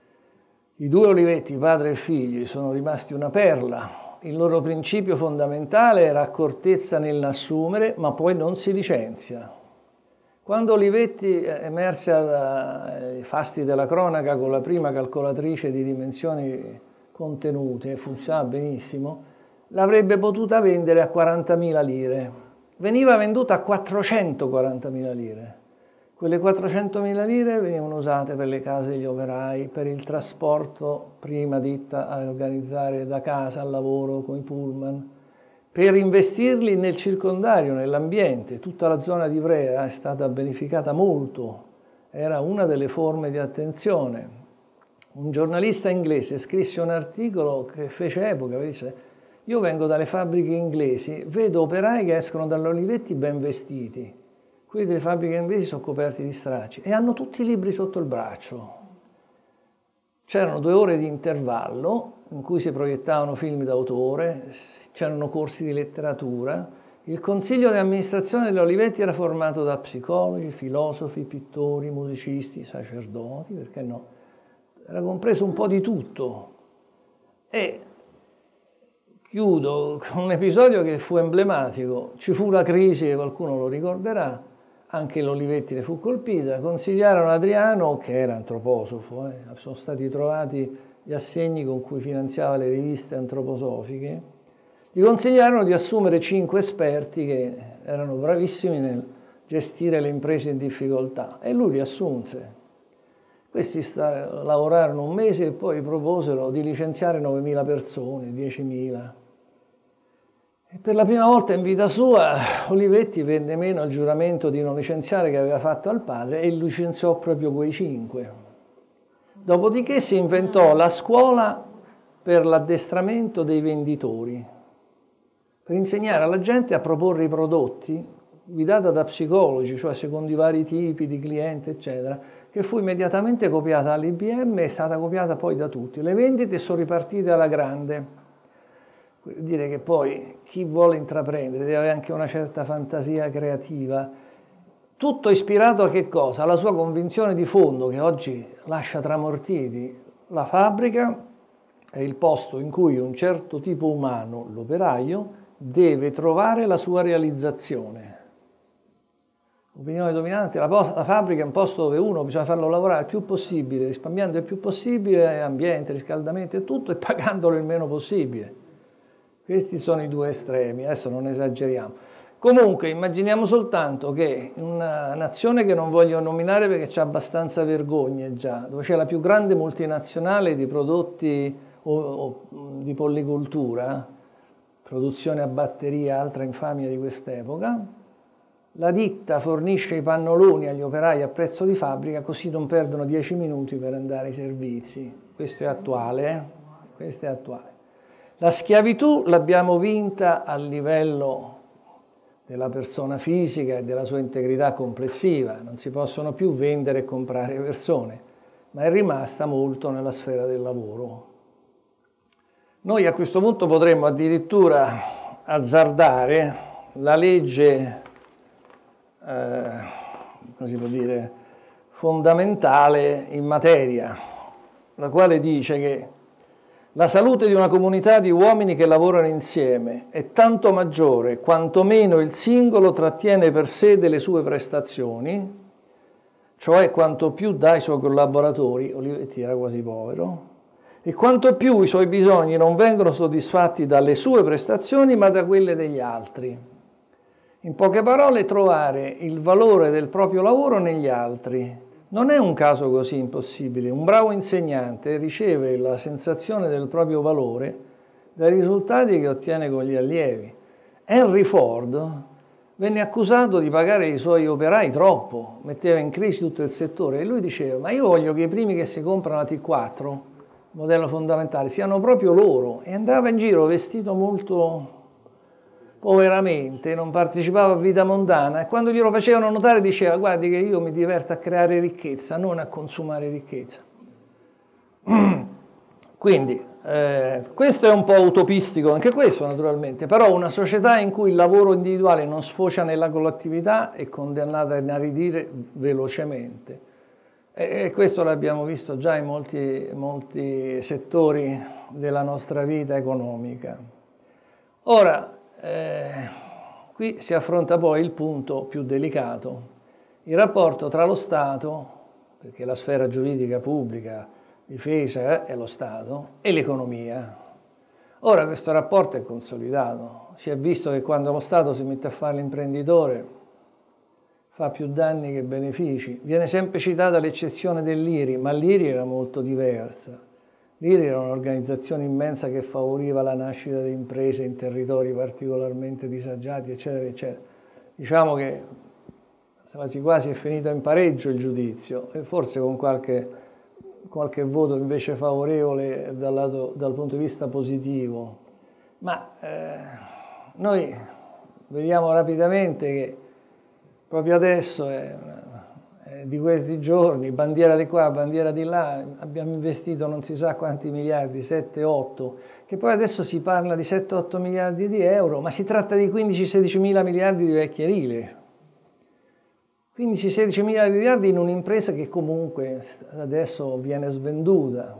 I due Olivetti, padre e figlio, sono rimasti una perla. Il loro principio fondamentale era accortezza nell'assumere, ma poi non si licenzia. Quando Olivetti emerse ai fasti della cronaca con la prima calcolatrice di dimensioni contenute, funzionava benissimo, l'avrebbe potuta vendere a 40.000 lire. Veniva venduta a 440.000 lire. Quelle 400.000 lire venivano usate per le case degli operai, per il trasporto, prima ditta a organizzare da casa al lavoro con i pullman, per investirli nel circondario, nell'ambiente. Tutta la zona di Ivrea è stata beneficata molto, era una delle forme di attenzione. Un giornalista inglese scrisse un articolo che fece epoca, dice: io vengo dalle fabbriche inglesi, vedo operai che escono dall'Olivetti ben vestiti. Quelli delle fabbriche inglesi sono coperti di stracci e hanno tutti i libri sotto il braccio. C'erano 2 ore di intervallo in cui si proiettavano film d'autore, c'erano corsi di letteratura. Il consiglio di amministrazione dell'Olivetti era formato da psicologi, filosofi, pittori, musicisti, sacerdoti, perché no? Era compreso un po' di tutto. E chiudo con un episodio che fu emblematico. Ci fu la crisi, qualcuno lo ricorderà, anche l'Olivetti ne fu colpita. Consigliarono Adriano, che era antroposofo, sono stati trovati gli assegni con cui finanziava le riviste antroposofiche, gli gli consigliarono di assumere 5 esperti che erano bravissimi nel gestire le imprese in difficoltà e lui li assunse. Questi lavorarono un mese e poi proposero di licenziare 9.000 persone, 10.000. E per la prima volta in vita sua Olivetti venne meno al giuramento di non licenziare che aveva fatto al padre e licenziò proprio quei 5. Dopodiché si inventò la scuola per l'addestramento dei venditori, per insegnare alla gente a proporre i prodotti, guidata da psicologi, cioè secondo i vari tipi di cliente, eccetera, che fu immediatamente copiata all'IBM e è stata copiata poi da tutti. Le vendite sono ripartite alla grande. Vuol dire che poi chi vuole intraprendere deve avere anche una certa fantasia creativa. Tutto ispirato a che cosa? Alla sua convinzione di fondo, che oggi lascia tramortiti. La fabbrica è il posto in cui un certo tipo umano, l'operaio, deve trovare la sua realizzazione. Opinione dominante, la fabbrica è un posto dove uno bisogna farlo lavorare il più possibile, risparmiando il più possibile ambiente, riscaldamento e tutto, e pagandolo il meno possibile. Questi sono i 2 estremi, adesso non esageriamo. Comunque immaginiamo soltanto che una nazione che non voglio nominare perché c'è abbastanza vergogna già, dove c'è la più grande multinazionale di prodotti o di pollicoltura, produzione a batteria, altra infamia di quest'epoca, la ditta fornisce i pannoloni agli operai a prezzo di fabbrica così non perdono 10 minuti per andare ai servizi. Questo è attuale, Questo è attuale. La schiavitù l'abbiamo vinta a livello della persona fisica e della sua integrità complessiva, non si possono più vendere e comprare persone, ma è rimasta molto nella sfera del lavoro. Noi a questo punto potremmo addirittura azzardare la legge, come si può dire, fondamentale in materia, la quale dice che la salute di una comunità di uomini che lavorano insieme è tanto maggiore quanto meno il singolo trattiene per sé delle sue prestazioni, cioè quanto più dà ai suoi collaboratori, Olivetti era quasi povero, e quanto più i suoi bisogni non vengono soddisfatti dalle sue prestazioni ma da quelle degli altri. In poche parole, trovare il valore del proprio lavoro negli altri. Non è un caso così impossibile. Un bravo insegnante riceve la sensazione del proprio valore dai risultati che ottiene con gli allievi. Henry Ford venne accusato di pagare i suoi operai troppo, metteva in crisi tutto il settore e lui diceva: ma io voglio che i primi che si comprano la T4, modello fondamentale, siano proprio loro, e andava in giro vestito molto poveramente, non partecipava a vita mondana, e quando glielo facevano notare diceva: guardi che io mi diverto a creare ricchezza, non a consumare ricchezza. Quindi questo è un po' utopistico, anche questo naturalmente, però una società in cui il lavoro individuale non sfocia nella collettività è condannata a inaridire velocemente. E questo l'abbiamo visto già in molti settori della nostra vita economica. Ora, qui si affronta poi il punto più delicato, il rapporto tra lo Stato, perché la sfera giuridica pubblica, difesa è lo Stato, e l'economia. Ora questo rapporto è consolidato, si è visto che quando lo Stato si mette a fare l'imprenditore fa più danni che benefici. Viene sempre citata l'eccezione dell'IRI, ma l'IRI era molto diversa. L'IRI era un'organizzazione immensa che favoriva la nascita di imprese in territori particolarmente disagiati, eccetera, eccetera. Diciamo che quasi è finito in pareggio il giudizio, e forse con qualche voto invece favorevole dal punto di vista positivo. Ma noi vediamo rapidamente che proprio adesso di questi giorni, bandiera di qua, bandiera di là, abbiamo investito non si sa quanti miliardi, 7, 8, che poi adesso si parla di 7-8 miliardi di euro, ma si tratta di 15-16 mila miliardi di vecchie lire. 15-16 miliardi di miliardi in un'impresa che comunque adesso viene svenduta.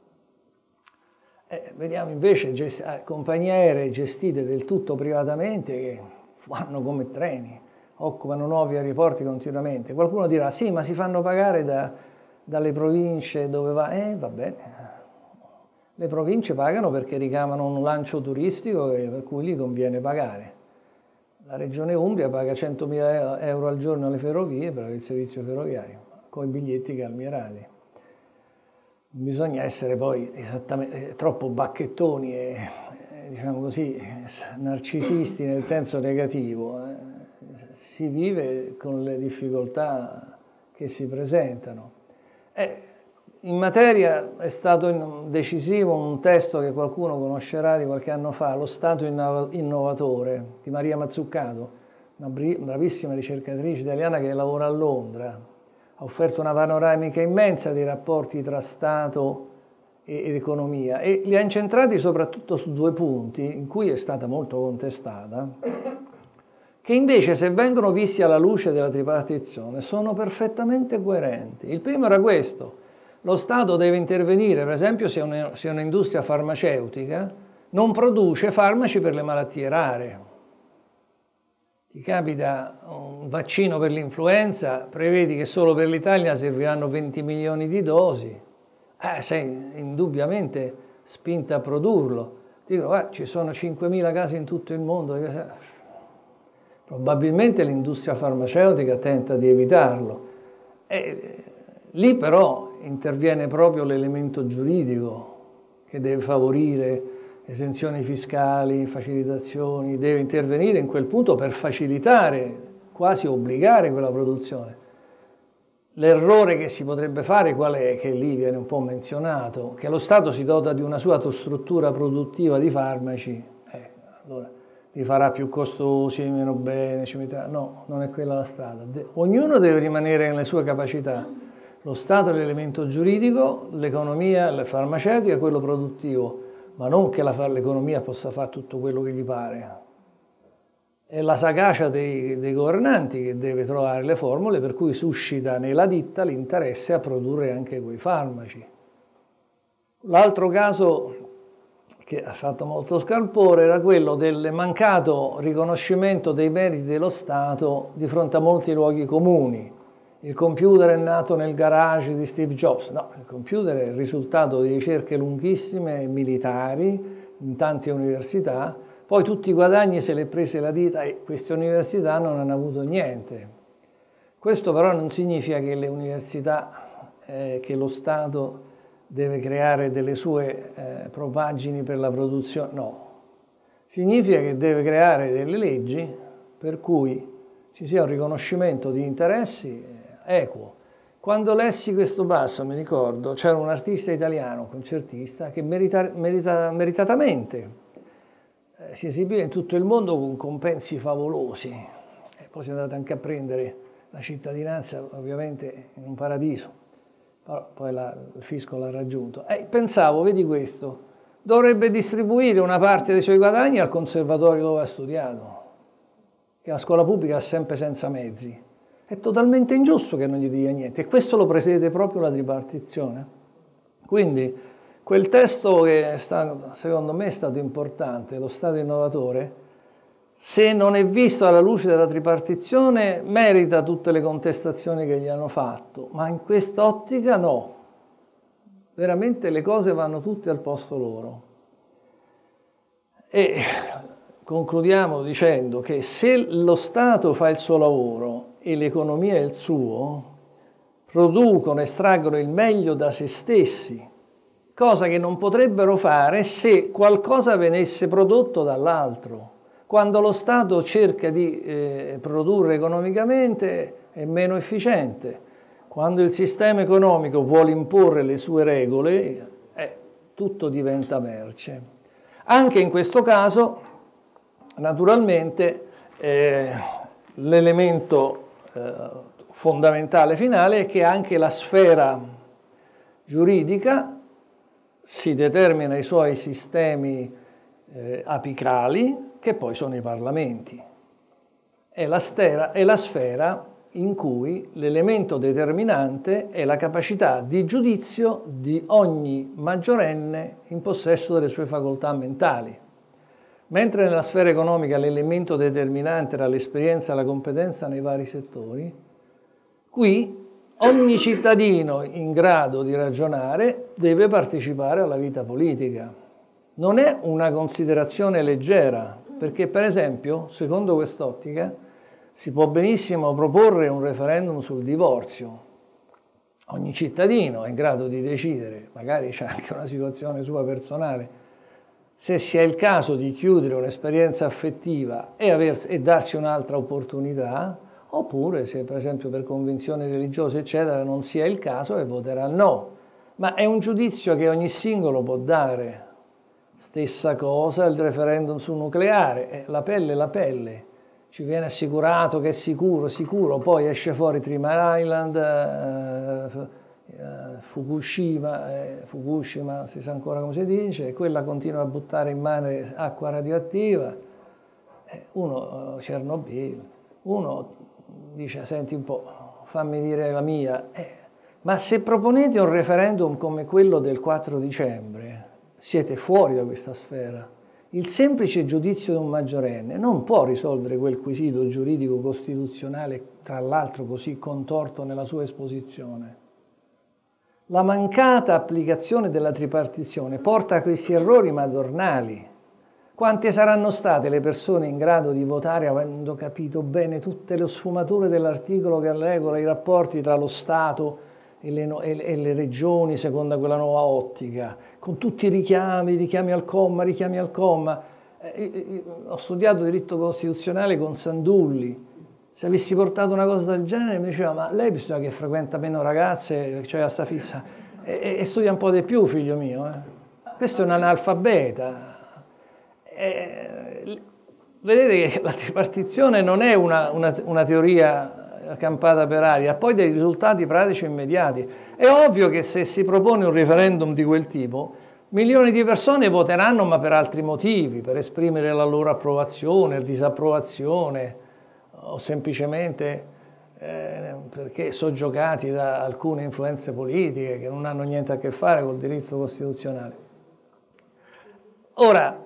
Vediamo invece compagnie aeree gestite del tutto privatamente che vanno come treni, occupano nuovi aeroporti continuamente. Qualcuno dirà: sì, ma si fanno pagare dalle province dove va. Va bene. Le province pagano perché ricavano un lancio turistico per cui gli conviene pagare. La regione Umbria paga 100.000 euro al giorno alle ferrovie per il servizio ferroviario, con i biglietti calmierati. Non bisogna essere poi esattamente troppo bacchettoni e diciamo così, narcisisti nel senso negativo. Si vive con le difficoltà che si presentano. In materia è stato decisivo un testo che qualcuno conoscerà di qualche anno fa, Lo Stato innovatore, di Maria Mazzucato, una bravissima ricercatrice italiana che lavora a Londra. Ha offerto una panoramica immensa dei rapporti tra Stato ed economia e li ha incentrati soprattutto su due punti in cui è stata molto contestata, che invece, se vengono visti alla luce della tripartizione, sono perfettamente coerenti. Il primo era questo: lo Stato deve intervenire, per esempio, se un'industria farmaceutica non produce farmaci per le malattie rare. Ti capita un vaccino per l'influenza, prevedi che solo per l'Italia serviranno 20 milioni di dosi, sei indubbiamente spinta a produrlo. Dicono, ci sono 5.000 casi in tutto il mondo. Probabilmente l'industria farmaceutica tenta di evitarlo. Lì però interviene proprio l'elemento giuridico che deve favorire esenzioni fiscali, facilitazioni, deve intervenire in quel punto per facilitare, quasi obbligare quella produzione. L'errore che si potrebbe fare, qual è? Che lì viene un po' menzionato, che lo Stato si dota di una sua struttura produttiva di farmaci, allora li farà più costosi, meno bene, no, non è quella la strada. Ognuno deve rimanere nelle sue capacità. Lo Stato è l'elemento giuridico, l'economia, la farmaceutica, quello produttivo, ma non che l'economia possa fare tutto quello che gli pare. È la sagacia dei governanti che deve trovare le formule per cui suscita nella ditta l'interesse a produrre anche quei farmaci. L'altro caso che ha fatto molto scalpore era quello del mancato riconoscimento dei meriti dello Stato di fronte a molti luoghi comuni. Il computer è nato nel garage di Steve Jobs. No, il computer è il risultato di ricerche lunghissime militari in tante università. Poi tutti i guadagni se li è prese la ditta e queste università non hanno avuto niente. Questo però non significa che le università, che lo Stato deve creare delle sue propaggini per la produzione, no. Significa che deve creare delle leggi per cui ci sia un riconoscimento di interessi equo. Quando lessi questo passo, mi ricordo, c'era un artista italiano, un concertista, che meritatamente si esibiva in tutto il mondo con compensi favolosi. E poi si è andato anche a prendere la cittadinanza, ovviamente, in un paradiso. Poi il fisco l'ha raggiunto. Pensavo, vedi questo, dovrebbe distribuire una parte dei suoi guadagni al conservatorio dove ha studiato, che la scuola pubblica è sempre senza mezzi. È totalmente ingiusto che non gli dia niente, e questo lo presiede proprio la tripartizione. Quindi quel testo che secondo me è stato importante, Lo Stato innovatore, se non è visto alla luce della tripartizione, merita tutte le contestazioni che gli hanno fatto, ma in quest'ottica no. Veramente le cose vanno tutte al posto loro. E concludiamo dicendo che se lo Stato fa il suo lavoro e l'economia il suo, producono, estraggono il meglio da se stessi, cosa che non potrebbero fare se qualcosa venisse prodotto dall'altro. Quando lo Stato cerca di produrre economicamente è meno efficiente. Quando il sistema economico vuole imporre le sue regole, tutto diventa merce. Anche in questo caso, naturalmente, l'elemento fondamentale finale è che anche la sfera giuridica si determina i suoi sistemi apicali, che poi sono i parlamenti. È la sfera in cui l'elemento determinante è la capacità di giudizio di ogni maggiorenne in possesso delle sue facoltà mentali. Mentre nella sfera economica l'elemento determinante era l'esperienza e la competenza nei vari settori, qui ogni cittadino in grado di ragionare deve partecipare alla vita politica. Non è una considerazione leggera, perché per esempio, secondo quest'ottica, si può benissimo proporre un referendum sul divorzio. Ogni cittadino è in grado di decidere, magari c'è anche una situazione sua personale, se sia il caso di chiudere un'esperienza affettiva e darsi un'altra opportunità, oppure se per esempio per convinzioni religiose eccetera non sia il caso e voterà no. Ma è un giudizio che ogni singolo può dare. Stessa cosa il referendum sul nucleare, la pelle è la pelle. Ci viene assicurato che è sicuro, sicuro, poi esce fuori Three Mile Island, Fukushima, non si sa ancora come si dice, e quella continua a buttare in mare acqua radioattiva, Chernobyl, uno dice senti un po', fammi dire la mia, ma se proponete un referendum come quello del 4 dicembre, siete fuori da questa sfera. Il semplice giudizio di un maggiorenne non può risolvere quel quesito giuridico costituzionale, tra l'altro così contorto nella sua esposizione. La mancata applicazione della tripartizione porta a questi errori madornali. Quante saranno state le persone in grado di votare avendo capito bene tutte le sfumature dell'articolo che regola i rapporti tra lo Stato e le regioni secondo quella nuova ottica, con tutti i richiami al comma, richiami al comma. Ho studiato diritto costituzionale con Sandulli. Se avessi portato una cosa del genere mi diceva ma lei bisogna che frequenta meno ragazze, cioè sta fissa, e studia un po' di più figlio mio. Questo è un analfabeta. Vedete che la tripartizione non è una teoria campata per aria, ha poi dei risultati pratici immediati. È ovvio che se si propone un referendum di quel tipo, milioni di persone voteranno ma per altri motivi, per esprimere la loro approvazione, disapprovazione, o semplicemente perché soggiogati da alcune influenze politiche che non hanno niente a che fare col diritto costituzionale. Ora,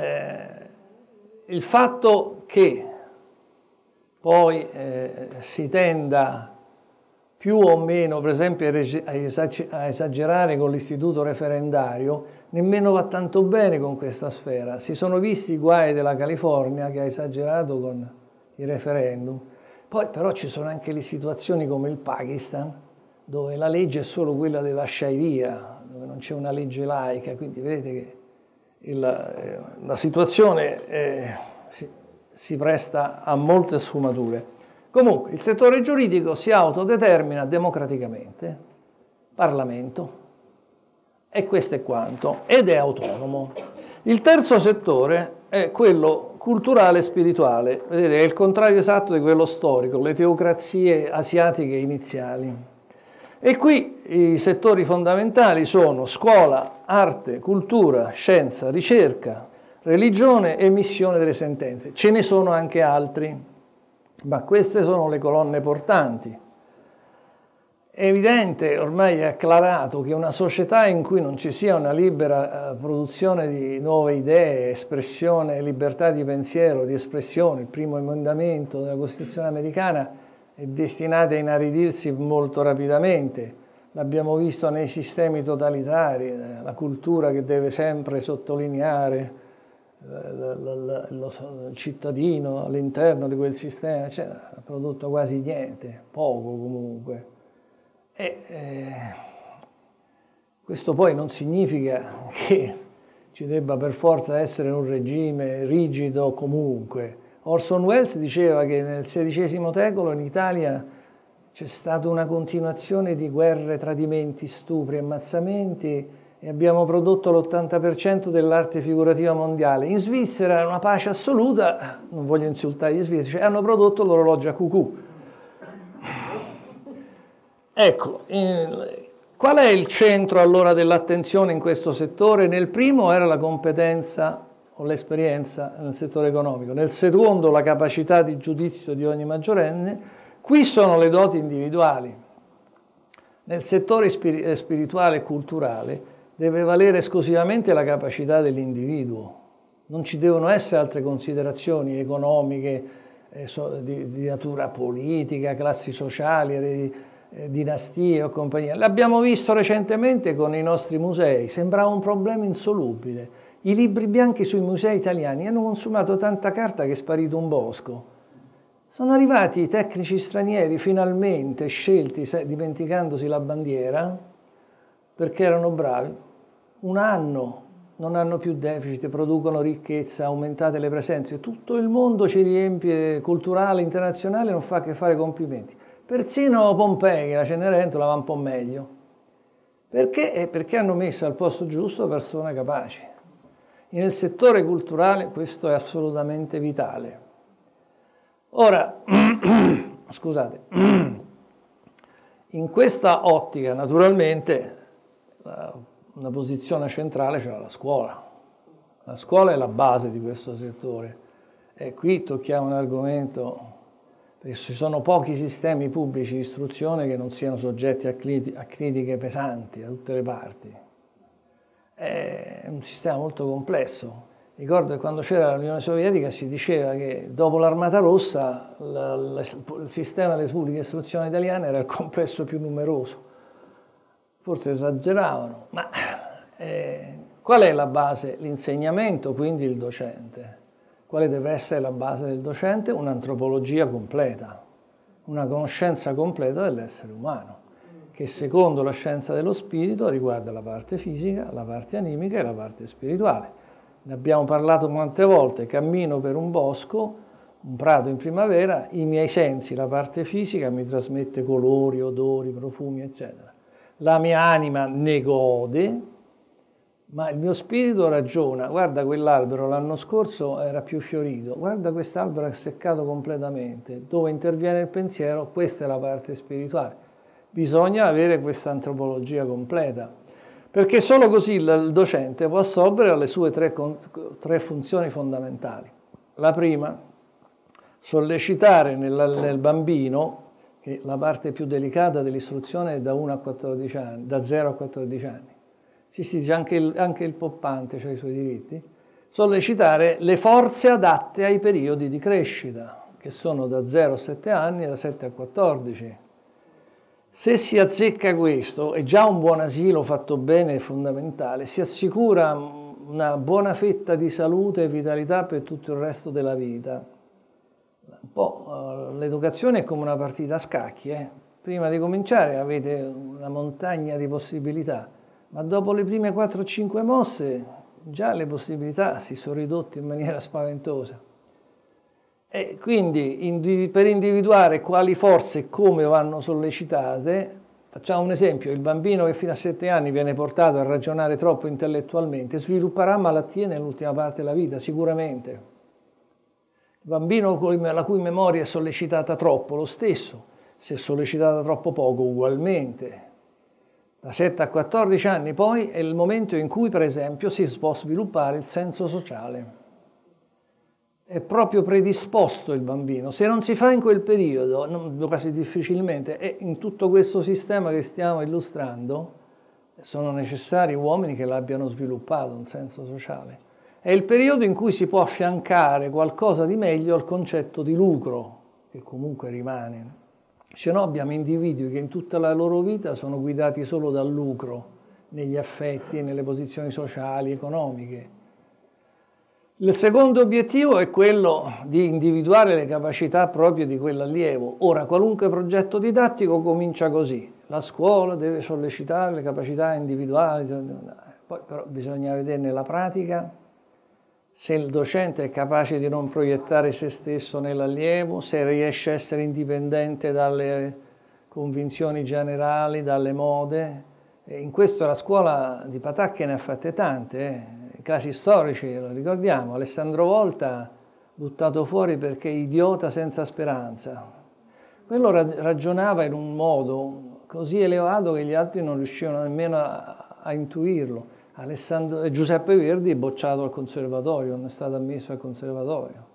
il fatto che poi si tenda più o meno, per esempio, a esagerare con l'istituto referendario, nemmeno va tanto bene con questa sfera. Si sono visti i guai della California che ha esagerato con i referendum. Poi però ci sono anche le situazioni come il Pakistan, dove la legge è solo quella della Sharia, dove non c'è una legge laica, quindi vedete che la situazione si presta a molte sfumature. Comunque, il settore giuridico si autodetermina democraticamente, Parlamento, e questo è quanto, ed è autonomo. Il terzo settore è quello culturale e spirituale, vedete, è il contrario esatto di quello storico, le teocrazie asiatiche iniziali. E qui i settori fondamentali sono scuola, arte, cultura, scienza, ricerca, religione e emissione delle sentenze. Ce ne sono anche altri, ma queste sono le colonne portanti. È evidente, ormai è acclarato, che una società in cui non ci sia una libera produzione di nuove idee, espressione, libertà di pensiero, di espressione, il primo emendamento della Costituzione americana, è destinata a inaridirsi molto rapidamente. L'abbiamo visto nei sistemi totalitari, la cultura che deve sempre sottolineare il cittadino all'interno di quel sistema, cioè, ha prodotto quasi niente, poco comunque. Questo poi non significa che ci debba per forza essere un regime rigido comunque. Orson Welles diceva che nel XVI secolo in Italia c'è stata una continuazione di guerre, tradimenti, stupri, ammazzamenti e abbiamo prodotto l'80% dell'arte figurativa mondiale. In Svizzera è una pace assoluta, non voglio insultare gli svizzeri, cioè hanno prodotto l'orologio a cucù. Ecco, qual è il centro allora dell'attenzione in questo settore? Nel primo era la competenza o l'esperienza nel settore economico, nel secondo la capacità di giudizio di ogni maggiorenne, qui sono le doti individuali. Nel settore spirituale e culturale deve valere esclusivamente la capacità dell'individuo, non ci devono essere altre considerazioni economiche, di natura politica, classi sociali, dinastie o compagnia. L'abbiamo visto recentemente con i nostri musei, sembrava un problema insolubile. I libri bianchi sui musei italiani hanno consumato tanta carta che è sparito un bosco. Sono arrivati i tecnici stranieri finalmente scelti, dimenticandosi la bandiera, perché erano bravi. Un anno non hanno più deficit, producono ricchezza, aumentate le presenze. Tutto il mondo ci riempie, culturale, internazionale, non fa che fare complimenti. Persino Pompei, la Cenerentola, va un po' meglio. Perché? Perché hanno messo al posto giusto persone capaci. E nel settore culturale questo è assolutamente vitale. Ora, scusate, in questa ottica naturalmente una posizione centrale c'è la scuola. La scuola è la base di questo settore. E qui tocchiamo un argomento, perché ci sono pochi sistemi pubblici di istruzione che non siano soggetti a critiche pesanti da tutte le parti. È un sistema molto complesso. Ricordo che quando c'era l'Unione Sovietica si diceva che dopo l'Armata Rossa il sistema delle pubbliche istruzioni italiane era il complesso più numeroso. Forse esageravano, ma qual è la base? L'insegnamento, quindi il docente. Quale deve essere la base del docente? Un'antropologia completa, una conoscenza completa dell'essere umano, che secondo la scienza dello spirito riguarda la parte fisica, la parte animica e la parte spirituale. Ne abbiamo parlato quante volte, cammino per un bosco, un prato in primavera, i miei sensi, la parte fisica mi trasmette colori, odori, profumi, eccetera. La mia anima ne gode, ma il mio spirito ragiona. Guarda, quell'albero l'anno scorso era più fiorito, guarda quest'albero è seccato completamente. Dove interviene il pensiero, questa è la parte spirituale. Bisogna avere questa antropologia completa. Perché solo così il docente può assolvere alle sue tre funzioni fondamentali. La prima, sollecitare nel bambino, che la parte più delicata dell'istruzione è da 1 a 14 anni, da 0 a 14 anni. Sì, dice anche il poppante, cioè i suoi diritti, sollecitare le forze adatte ai periodi di crescita, che sono da 0 a 7 anni e da 7 a 14. Se si azzecca questo, è già un buon asilo fatto bene, è fondamentale, si assicura una buona fetta di salute e vitalità per tutto il resto della vita. L'educazione è come una partita a scacchi. Prima di cominciare avete una montagna di possibilità, ma dopo le prime 4-5 mosse già le possibilità si sono ridotte in maniera spaventosa. E quindi per individuare quali forze e come vanno sollecitate, facciamo un esempio: il bambino che fino a 7 anni viene portato a ragionare troppo intellettualmente svilupperà malattie nell'ultima parte della vita, sicuramente. Il bambino la cui memoria è sollecitata troppo, lo stesso, se è sollecitata troppo poco, ugualmente. Da 7 a 14 anni poi è il momento in cui, per esempio, si può sviluppare il senso sociale. È proprio predisposto il bambino. Se non si fa in quel periodo, quasi difficilmente, e in tutto questo sistema che stiamo illustrando, sono necessari uomini che l'abbiano sviluppato, un senso sociale. È il periodo in cui si può affiancare qualcosa di meglio al concetto di lucro, che comunque rimane. Se no abbiamo individui che in tutta la loro vita sono guidati solo dal lucro, negli affetti, nelle posizioni sociali, economiche. Il secondo obiettivo è quello di individuare le capacità proprie di quell'allievo. Ora, qualunque progetto didattico comincia così. La scuola deve sollecitare le capacità individuali, poi però bisogna vedere nella pratica se il docente è capace di non proiettare se stesso nell'allievo, se riesce a essere indipendente dalle convinzioni generali, dalle mode. E in questo la scuola di Patacche ne ha fatte tante, Casi storici, lo ricordiamo, Alessandro Volta buttato fuori perché idiota senza speranza. Quello ragionava in un modo così elevato che gli altri non riuscivano nemmeno a intuirlo. Giuseppe Verdi bocciato al conservatorio, non è stato ammesso al conservatorio.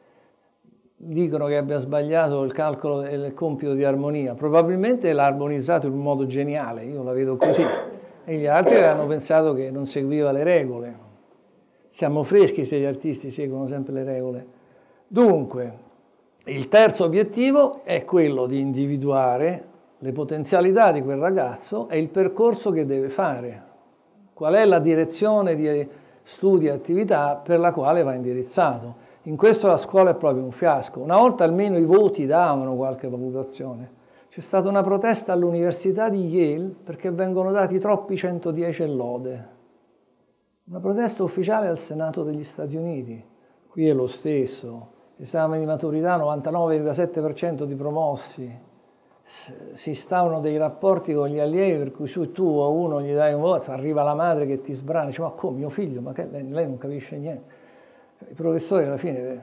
Dicono che abbia sbagliato il calcolo del compito di armonia, probabilmente l'ha armonizzato in un modo geniale, io la vedo così, e gli altri hanno pensato che non seguiva le regole. Siamo freschi se gli artisti seguono sempre le regole. Dunque, il terzo obiettivo è quello di individuare le potenzialità di quel ragazzo e il percorso che deve fare, qual è la direzione di studi e attività per la quale va indirizzato. In questo la scuola è proprio un fiasco. Una volta almeno i voti davano qualche valutazione. C'è stata una protesta all'Università di Yale perché vengono dati troppi 110 e lode. Una protesta ufficiale al Senato degli Stati Uniti. Qui è lo stesso. Esame di maturità 99,7% di promossi. Si instaurano dei rapporti con gli allievi per cui tu a uno gli dai un voto, arriva la madre che ti sbrana, dice ma come mio figlio, ma che lei non capisce niente. I professori alla fine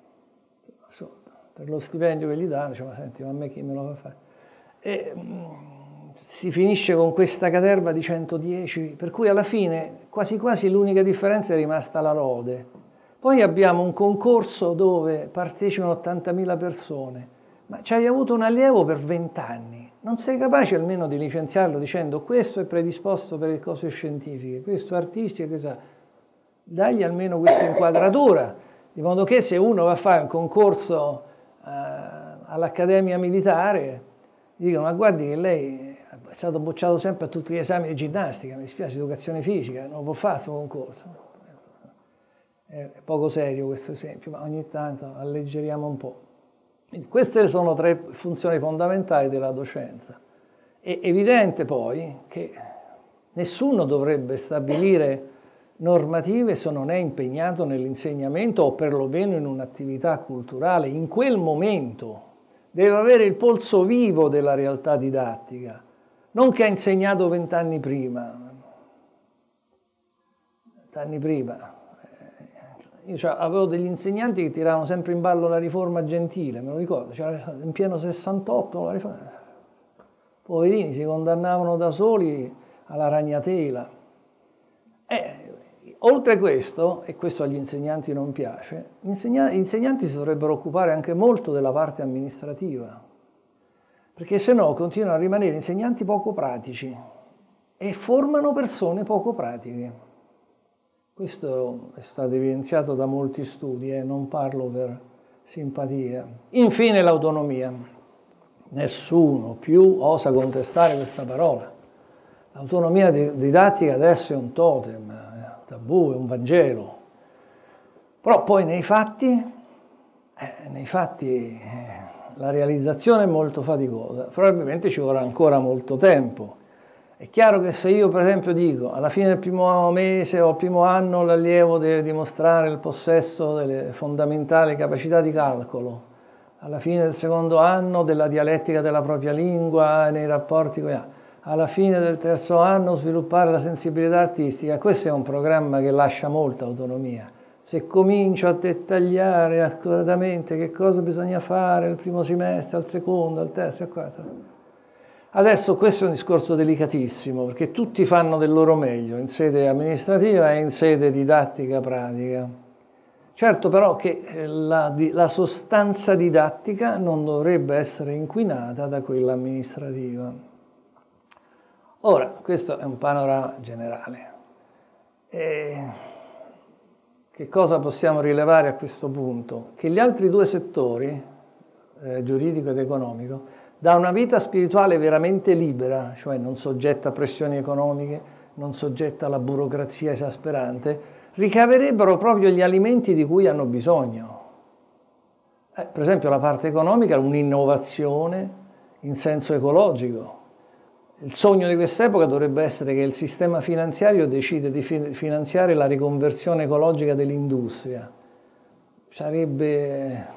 per lo stipendio che gli danno, dice ma senti, ma a me chi me lo fa fare? E si finisce con questa caterva di 110, per cui alla fine quasi quasi l'unica differenza è rimasta la lode. Poi abbiamo un concorso dove partecipano 80.000 persone, ma ci hai avuto un allievo per 20 anni, non sei capace almeno di licenziarlo dicendo questo è predisposto per le cose scientifiche, questo è artistico, questo... Dagli almeno questa inquadratura, di modo che se uno va a fare un concorso all'Accademia Militare, dicono ma guardi che lei è stato bocciato sempre a tutti gli esami di ginnastica, mi dispiace, educazione fisica, non può fare questo concorso. È poco serio questo esempio, ma ogni tanto alleggeriamo un po'. Queste sono 3 funzioni fondamentali della docenza. È evidente poi che nessuno dovrebbe stabilire normative se non è impegnato nell'insegnamento o perlomeno in un'attività culturale. In quel momento deve avere il polso vivo della realtà didattica, non che ha insegnato 20 anni prima. 20 anni prima. Io avevo degli insegnanti che tiravano sempre in ballo la riforma Gentile, me lo ricordo, c'era in pieno 68 la riforma. Poverini si condannavano da soli alla ragnatela. Oltre a questo, e questo agli insegnanti non piace, gli insegnanti si dovrebbero occupare anche molto della parte amministrativa, perché se no continuano a rimanere insegnanti poco pratici e formano persone poco pratiche. Questo è stato evidenziato da molti studi, non parlo per simpatia. Infine l'autonomia. Nessuno più osa contestare questa parola. L'autonomia didattica adesso è un totem, tabù, è un Vangelo. Però poi nei fatti la realizzazione è molto faticosa, probabilmente ci vorrà ancora molto tempo. È chiaro che se io per esempio dico alla fine del primo mese o al primo anno l'allievo deve dimostrare il possesso delle fondamentali capacità di calcolo, alla fine del secondo anno della dialettica della propria lingua nei rapporti con gli altri, alla fine del terzo anno sviluppare la sensibilità artistica, questo è un programma che lascia molta autonomia. Se comincio a dettagliare accuratamente che cosa bisogna fare al primo semestre, al secondo, al terzo, al quarto. Adesso questo è un discorso delicatissimo, perché tutti fanno del loro meglio in sede amministrativa e in sede didattica pratica. Certo però che la sostanza didattica non dovrebbe essere inquinata da quella amministrativa. Ora, questo è un panorama generale. Che cosa possiamo rilevare a questo punto? Che gli altri 2 settori, giuridico ed economico, da una vita spirituale veramente libera, cioè non soggetta a pressioni economiche, non soggetta alla burocrazia esasperante, ricaverebbero proprio gli alimenti di cui hanno bisogno. Per esempio la parte economica è un'innovazione in senso ecologico. Il sogno di quest'epoca dovrebbe essere che il sistema finanziario decide di finanziare la riconversione ecologica dell'industria. Sarebbe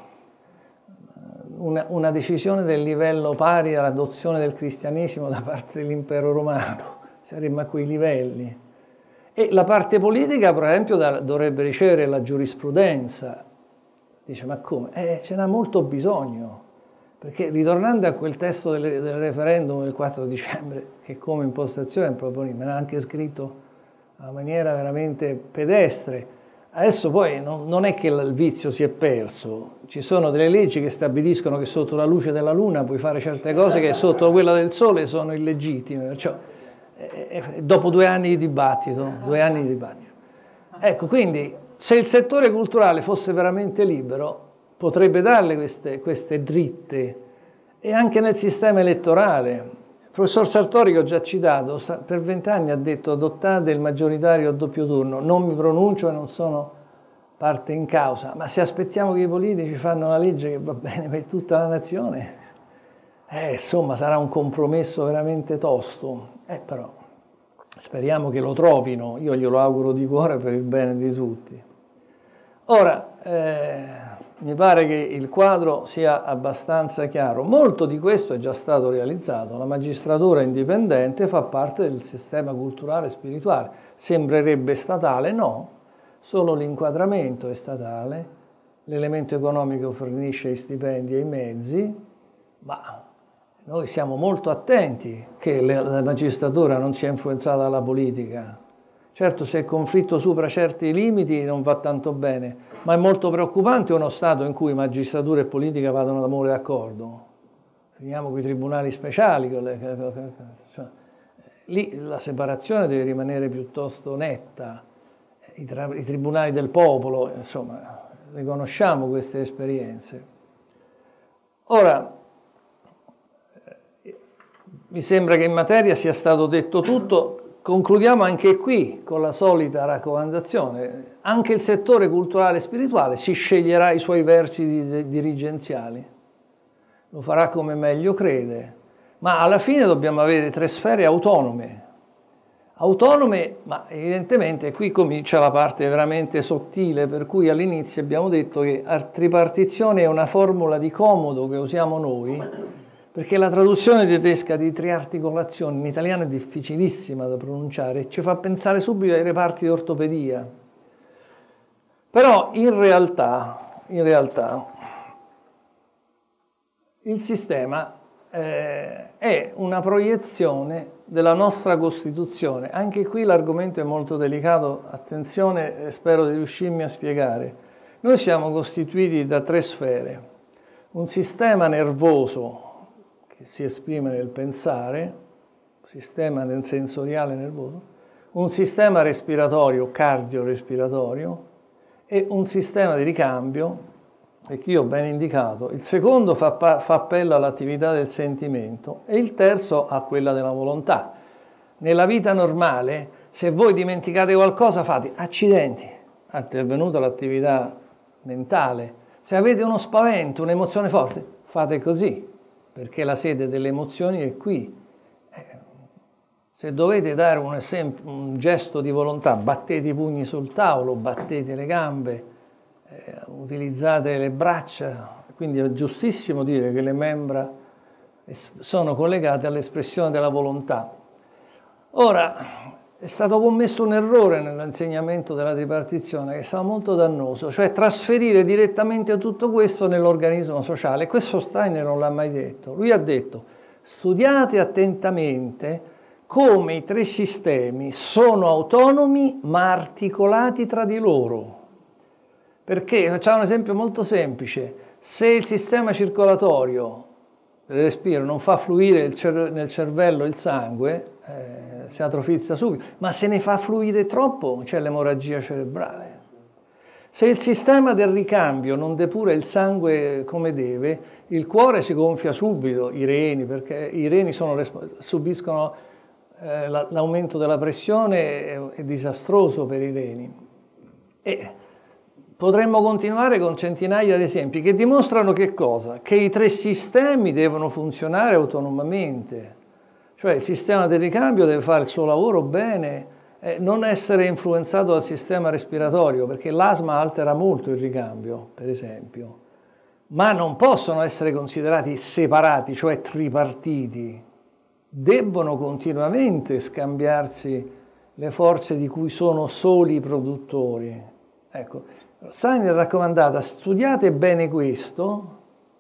una decisione del livello pari all'adozione del cristianesimo da parte dell'impero romano. Saremmo a quei livelli. E la parte politica, per esempio, dovrebbe ricevere la giurisprudenza. Dice, ma come? Ce n'ha molto bisogno. Perché ritornando a quel testo del referendum del 4 dicembre, che come impostazione è proponibile, ma l'ha anche scritto in una maniera veramente pedestre, adesso poi non è che il vizio si è perso, ci sono delle leggi che stabiliscono che sotto la luce della luna puoi fare certe cose che sotto quella del sole sono illegittime, perciò dopo 2 anni di dibattito, 2 anni di dibattito. Ecco, quindi se il settore culturale fosse veramente libero, potrebbe darle queste dritte E anche nel sistema elettorale. Il professor Sartori, che ho già citato, per 20 anni ha detto adottate il maggioritario a doppio turno. Non mi pronuncio e non sono parte in causa, ma se aspettiamo che i politici fanno una legge che va bene per tutta la nazione, insomma sarà un compromesso veramente tosto. Però speriamo che lo trovino, io glielo auguro di cuore per il bene di tutti. Ora, mi pare che il quadro sia abbastanza chiaro. Molto di questo è già stato realizzato. La magistratura indipendente fa parte del sistema culturale e spirituale. Sembrerebbe statale, no. Solo l'inquadramento è statale, l'elemento economico fornisce gli stipendi e i mezzi, ma noi siamo molto attenti che la magistratura non sia influenzata dalla politica. Certo, se il conflitto supera certi limiti non va tanto bene, ma è molto preoccupante uno Stato in cui magistratura e politica vadano d'amore d'accordo. Finiamo con i tribunali speciali, lì la separazione deve rimanere piuttosto netta. I tribunali del popolo, insomma, le conosciamo queste esperienze. Ora, mi sembra che in materia sia stato detto tutto. Concludiamo anche qui con la solita raccomandazione. Anche il settore culturale e spirituale si sceglierà i suoi versi dirigenziali. Lo farà come meglio crede. Ma alla fine dobbiamo avere 3 sfere autonome. Autonome, ma evidentemente qui comincia la parte veramente sottile, per cui all'inizio abbiamo detto che tripartizione è una formula di comodo che usiamo noi, perché la traduzione tedesca di triarticolazione in italiano è difficilissima da pronunciare, ci fa pensare subito ai reparti di ortopedia. Però in realtà il sistema è una proiezione della nostra Costituzione. Anche qui l'argomento è molto delicato, attenzione, spero di riuscirmi a spiegare. Noi siamo costituiti da 3 sfere. Un sistema nervoso che si esprime nel pensare, sistema nel sensoriale nervoso, un sistema respiratorio, cardiorespiratorio, e un sistema di ricambio, che io ho ben indicato. Il secondo fa appello all'attività del sentimento e il terzo a quella della volontà. Nella vita normale, se voi dimenticate qualcosa, fate accidenti, è intervenuta l'attività mentale. Se avete uno spavento, un'emozione forte, fate così, perché la sede delle emozioni è qui. Se dovete dare un gesto di volontà, battete i pugni sul tavolo, battete le gambe, utilizzate le braccia, quindi è giustissimo dire che le membra sono collegate all'espressione della volontà. Ora, è stato commesso un errore nell'insegnamento della tripartizione che è stato molto dannoso, cioè trasferire direttamente tutto questo nell'organismo sociale. Questo Steiner non l'ha mai detto. Lui ha detto: studiate attentamente come i 3 sistemi sono autonomi ma articolati tra di loro. Perché, facciamo un esempio molto semplice, se il sistema circolatorio del respiro non fa fluire nel cervello il sangue, si atrofizza subito, ma se ne fa fluire troppo c'è l'emorragia cerebrale. Se il sistema del ricambio non depura il sangue come deve, il cuore si gonfia subito, i reni, perché i reni subiscono l'aumento della pressione, è disastroso per i reni. E potremmo continuare con centinaia di esempi che dimostrano che cosa? Che i 3 sistemi devono funzionare autonomamente. Cioè il sistema del ricambio deve fare il suo lavoro bene, non essere influenzato dal sistema respiratorio, perché l'asma altera molto il ricambio, per esempio. Ma non possono essere considerati separati, cioè tripartiti. Debbono continuamente scambiarsi le forze di cui sono soli produttori. Ecco, Steiner raccomandava: studiate bene questo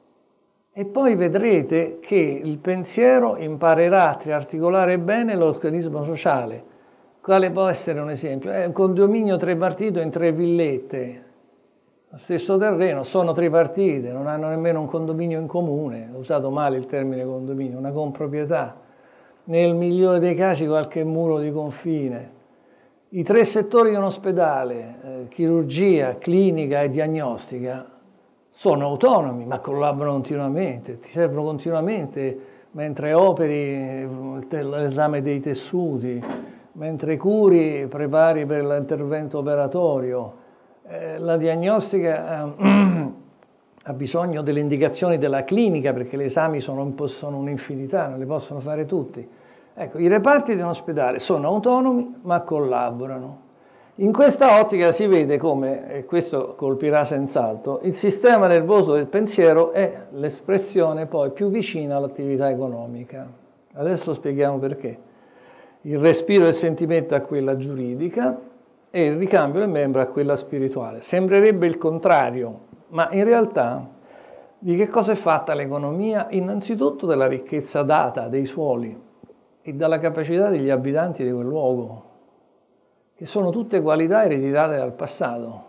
e poi vedrete che il pensiero imparerà a triarticolare bene l'organismo sociale. Quale può essere un esempio? È un condominio tripartito in 3 villette, lo stesso terreno, sono tripartite, non hanno nemmeno un condominio in comune, ho usato male il termine condominio, una comproprietà. Nel migliore dei casi qualche muro di confine. I 3 settori di un ospedale, chirurgia, clinica e diagnostica, sono autonomi, ma collaborano continuamente, ti servono continuamente mentre operi l'esame dei tessuti, mentre curi, prepari per l'intervento operatorio. La diagnostica ha bisogno delle indicazioni della clinica perché gli esami sono un'infinità, non li possono fare tutti. Ecco, i reparti di un ospedale sono autonomi ma collaborano. In questa ottica si vede come, e questo colpirà senz'altro, il sistema nervoso del pensiero è l'espressione poi più vicina all'attività economica. Adesso spieghiamo perché. Il respiro del sentimento a quella giuridica e il ricambio del membro a quella spirituale. Sembrerebbe il contrario, ma in realtà di che cosa è fatta l'economia? Innanzitutto dalla ricchezza data dei suoli e dalla capacità degli abitanti di quel luogo, che sono tutte qualità ereditate dal passato,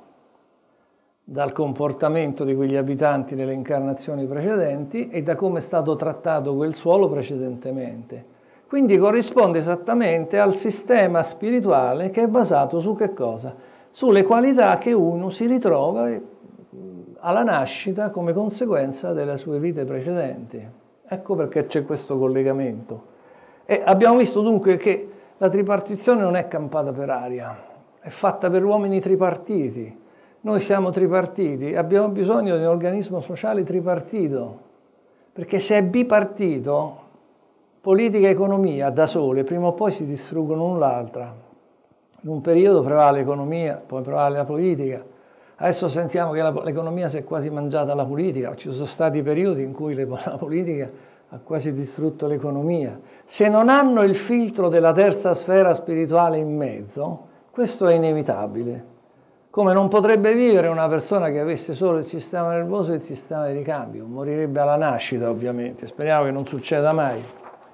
dal comportamento di quegli abitanti nelle incarnazioni precedenti e da come è stato trattato quel suolo precedentemente. Quindi corrisponde esattamente al sistema spirituale che è basato su che cosa? Sulle qualità che uno si ritrova alla nascita come conseguenza delle sue vite precedenti. Ecco perché c'è questo collegamento. E abbiamo visto dunque che la tripartizione non è campata per aria, è fatta per uomini tripartiti. Noi siamo tripartiti, abbiamo bisogno di un organismo sociale tripartito, perché se è bipartito, politica e economia da sole, prima o poi si distruggono l'un l'altra. In un periodo prevale l'economia, poi prevale la politica. Adesso sentiamo che l'economia si è quasi mangiata la politica, ci sono stati periodi in cui la politica ha quasi distrutto l'economia. Se non hanno il filtro della terza sfera spirituale in mezzo, questo è inevitabile. Come non potrebbe vivere una persona che avesse solo il sistema nervoso e il sistema di ricambio, morirebbe alla nascita ovviamente, speriamo che non succeda mai.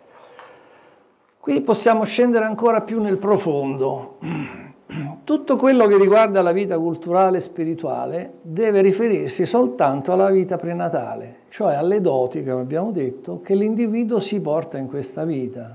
Qui possiamo scendere ancora più nel profondo. Tutto quello che riguarda la vita culturale e spirituale deve riferirsi soltanto alla vita prenatale, cioè alle doti, come abbiamo detto, che l'individuo si porta in questa vita.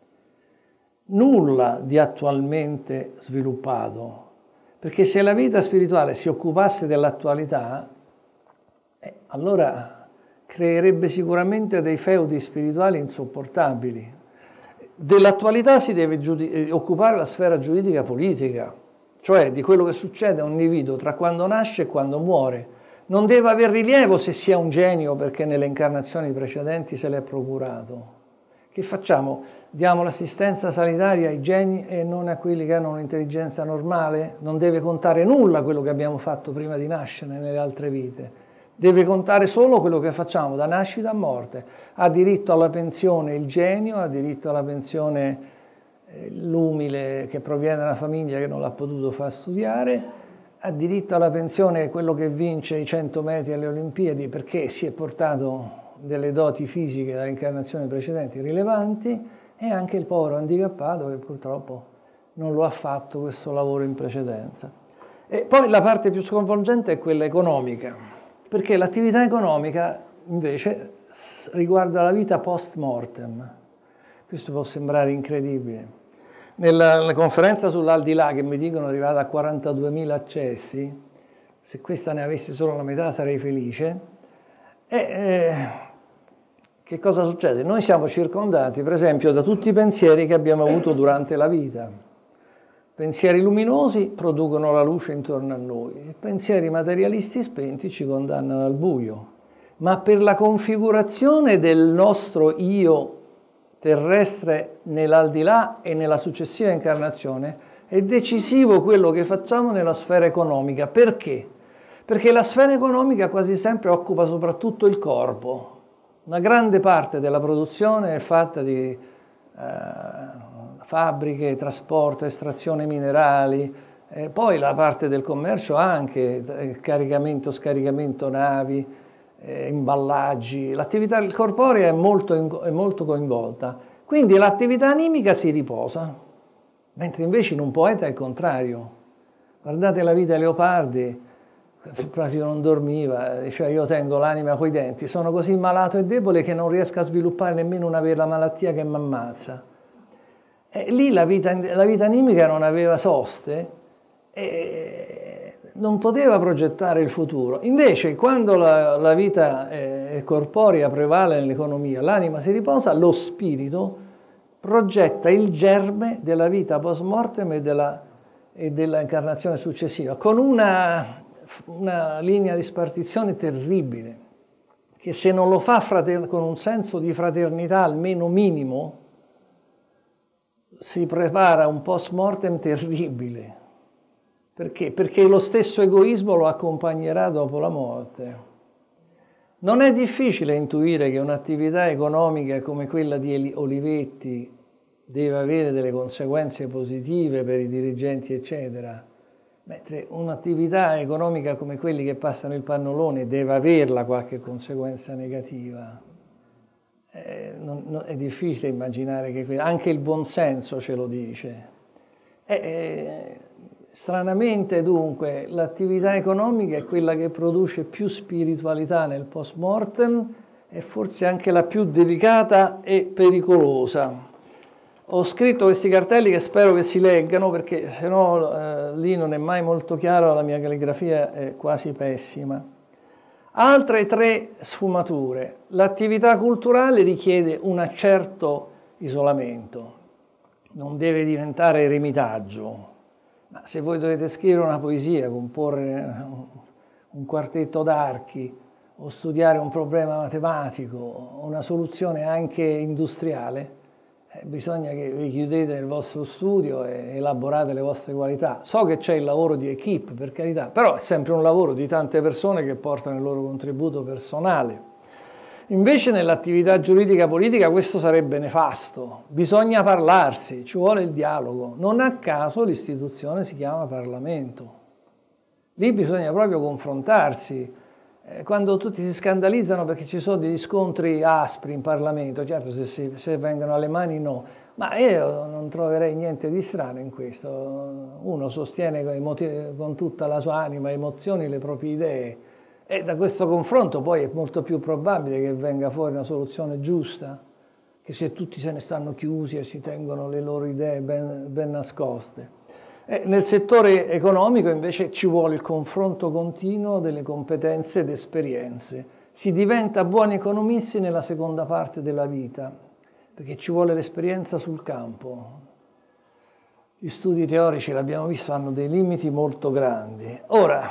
Nulla di attualmente sviluppato, perché se la vita spirituale si occupasse dell'attualità, allora creerebbe sicuramente dei feudi spirituali insopportabili. Dell'attualità si deve occupare la sfera giuridica politica, cioè di quello che succede a un individuo tra quando nasce e quando muore. Non deve aver rilievo se sia un genio perché nelle incarnazioni precedenti se l'è procurato. Che facciamo? Diamo l'assistenza sanitaria ai geni e non a quelli che hanno un'intelligenza normale? Non deve contare nulla quello che abbiamo fatto prima di nascere nelle altre vite. Deve contare solo quello che facciamo da nascita a morte. Ha diritto alla pensione il genio, ha diritto alla pensione l'umile che proviene da una famiglia che non l'ha potuto far studiare, ha diritto alla pensione quello che vince i 100 metri alle Olimpiadi perché si è portato delle doti fisiche dalle incarnazioni precedenti rilevanti, e anche il povero handicappato che purtroppo non lo ha fatto questo lavoro in precedenza. E poi la parte più sconvolgente è quella economica, perché l'attività economica invece riguarda la vita post mortem. Questo può sembrare incredibile. Nella conferenza sull'aldilà, che mi dicono è arrivata a 42.000 accessi, se questa ne avessi solo la metà sarei felice. Che cosa succede? Noi siamo circondati, per esempio, da tutti i pensieri che abbiamo avuto durante la vita. Pensieri luminosi producono la luce intorno a noi, e pensieri materialisti spenti ci condannano al buio. Ma per la configurazione del nostro io terrestre nell'aldilà e nella successiva incarnazione è decisivo quello che facciamo nella sfera economica. Perché? Perché la sfera economica quasi sempre occupa soprattutto il corpo. Una grande parte della produzione è fatta di fabbriche, trasporto, estrazione minerali, poi la parte del commercio anche, caricamento, scaricamento navi, imballaggi. L'attività corporea è molto coinvolta. Quindi l'attività animica si riposa, mentre invece in un poeta è il contrario. Guardate la vita di Leopardi, quasi non dormiva, diceva io tengo l'anima coi denti, sono così malato e debole che non riesco a sviluppare nemmeno una vera malattia che mi ammazza. E lì la vita animica non aveva soste, e non poteva progettare il futuro. Invece, quando la vita corporea prevale nell'economia, l'anima si riposa, lo spirito progetta il germe della vita post mortem e della incarnazione successiva, con una linea di spartizione terribile, che se non lo fa con un senso di fraternità almeno minimo, si prepara un post mortem terribile. Perché? Perché lo stesso egoismo lo accompagnerà dopo la morte. Non è difficile intuire che un'attività economica come quella di Olivetti deve avere delle conseguenze positive per i dirigenti, eccetera, mentre un'attività economica come quelli che passano il pannolone deve averla qualche conseguenza negativa. È difficile immaginare che anche il buonsenso ce lo dice. Stranamente, dunque, l'attività economica è quella che produce più spiritualità nel post mortem e forse anche la più delicata e pericolosa. Ho scritto questi cartelli che spero che si leggano, perché se no lì non è mai molto chiaro, la mia calligrafia è quasi pessima. Altre 3 sfumature. L'attività culturale richiede un certo isolamento, non deve diventare eremitaggio. Ma se voi dovete scrivere una poesia, comporre un quartetto d'archi o studiare un problema matematico o una soluzione anche industriale, bisogna che vi chiudete nel vostro studio e elaborate le vostre qualità. So che c'è il lavoro di equipe, per carità, però è sempre un lavoro di tante persone che portano il loro contributo personale. Invece nell'attività giuridica politica questo sarebbe nefasto, bisogna parlarsi, ci vuole il dialogo. Non a caso l'istituzione si chiama Parlamento. Lì bisogna proprio confrontarsi. Quando tutti si scandalizzano perché ci sono degli scontri aspri in Parlamento, certo se vengono alle mani no, ma io non troverei niente di strano in questo. Uno sostiene con tutta la sua anima, emozioni, le proprie idee. E da questo confronto poi è molto più probabile che venga fuori una soluzione giusta, che se tutti se ne stanno chiusi e si tengono le loro idee ben nascoste. Nel settore economico invece ci vuole il confronto continuo delle competenze ed esperienze. Si diventa buoni economisti nella seconda parte della vita, perché ci vuole l'esperienza sul campo. Gli studi teorici, l'abbiamo visto, hanno dei limiti molto grandi. Ora,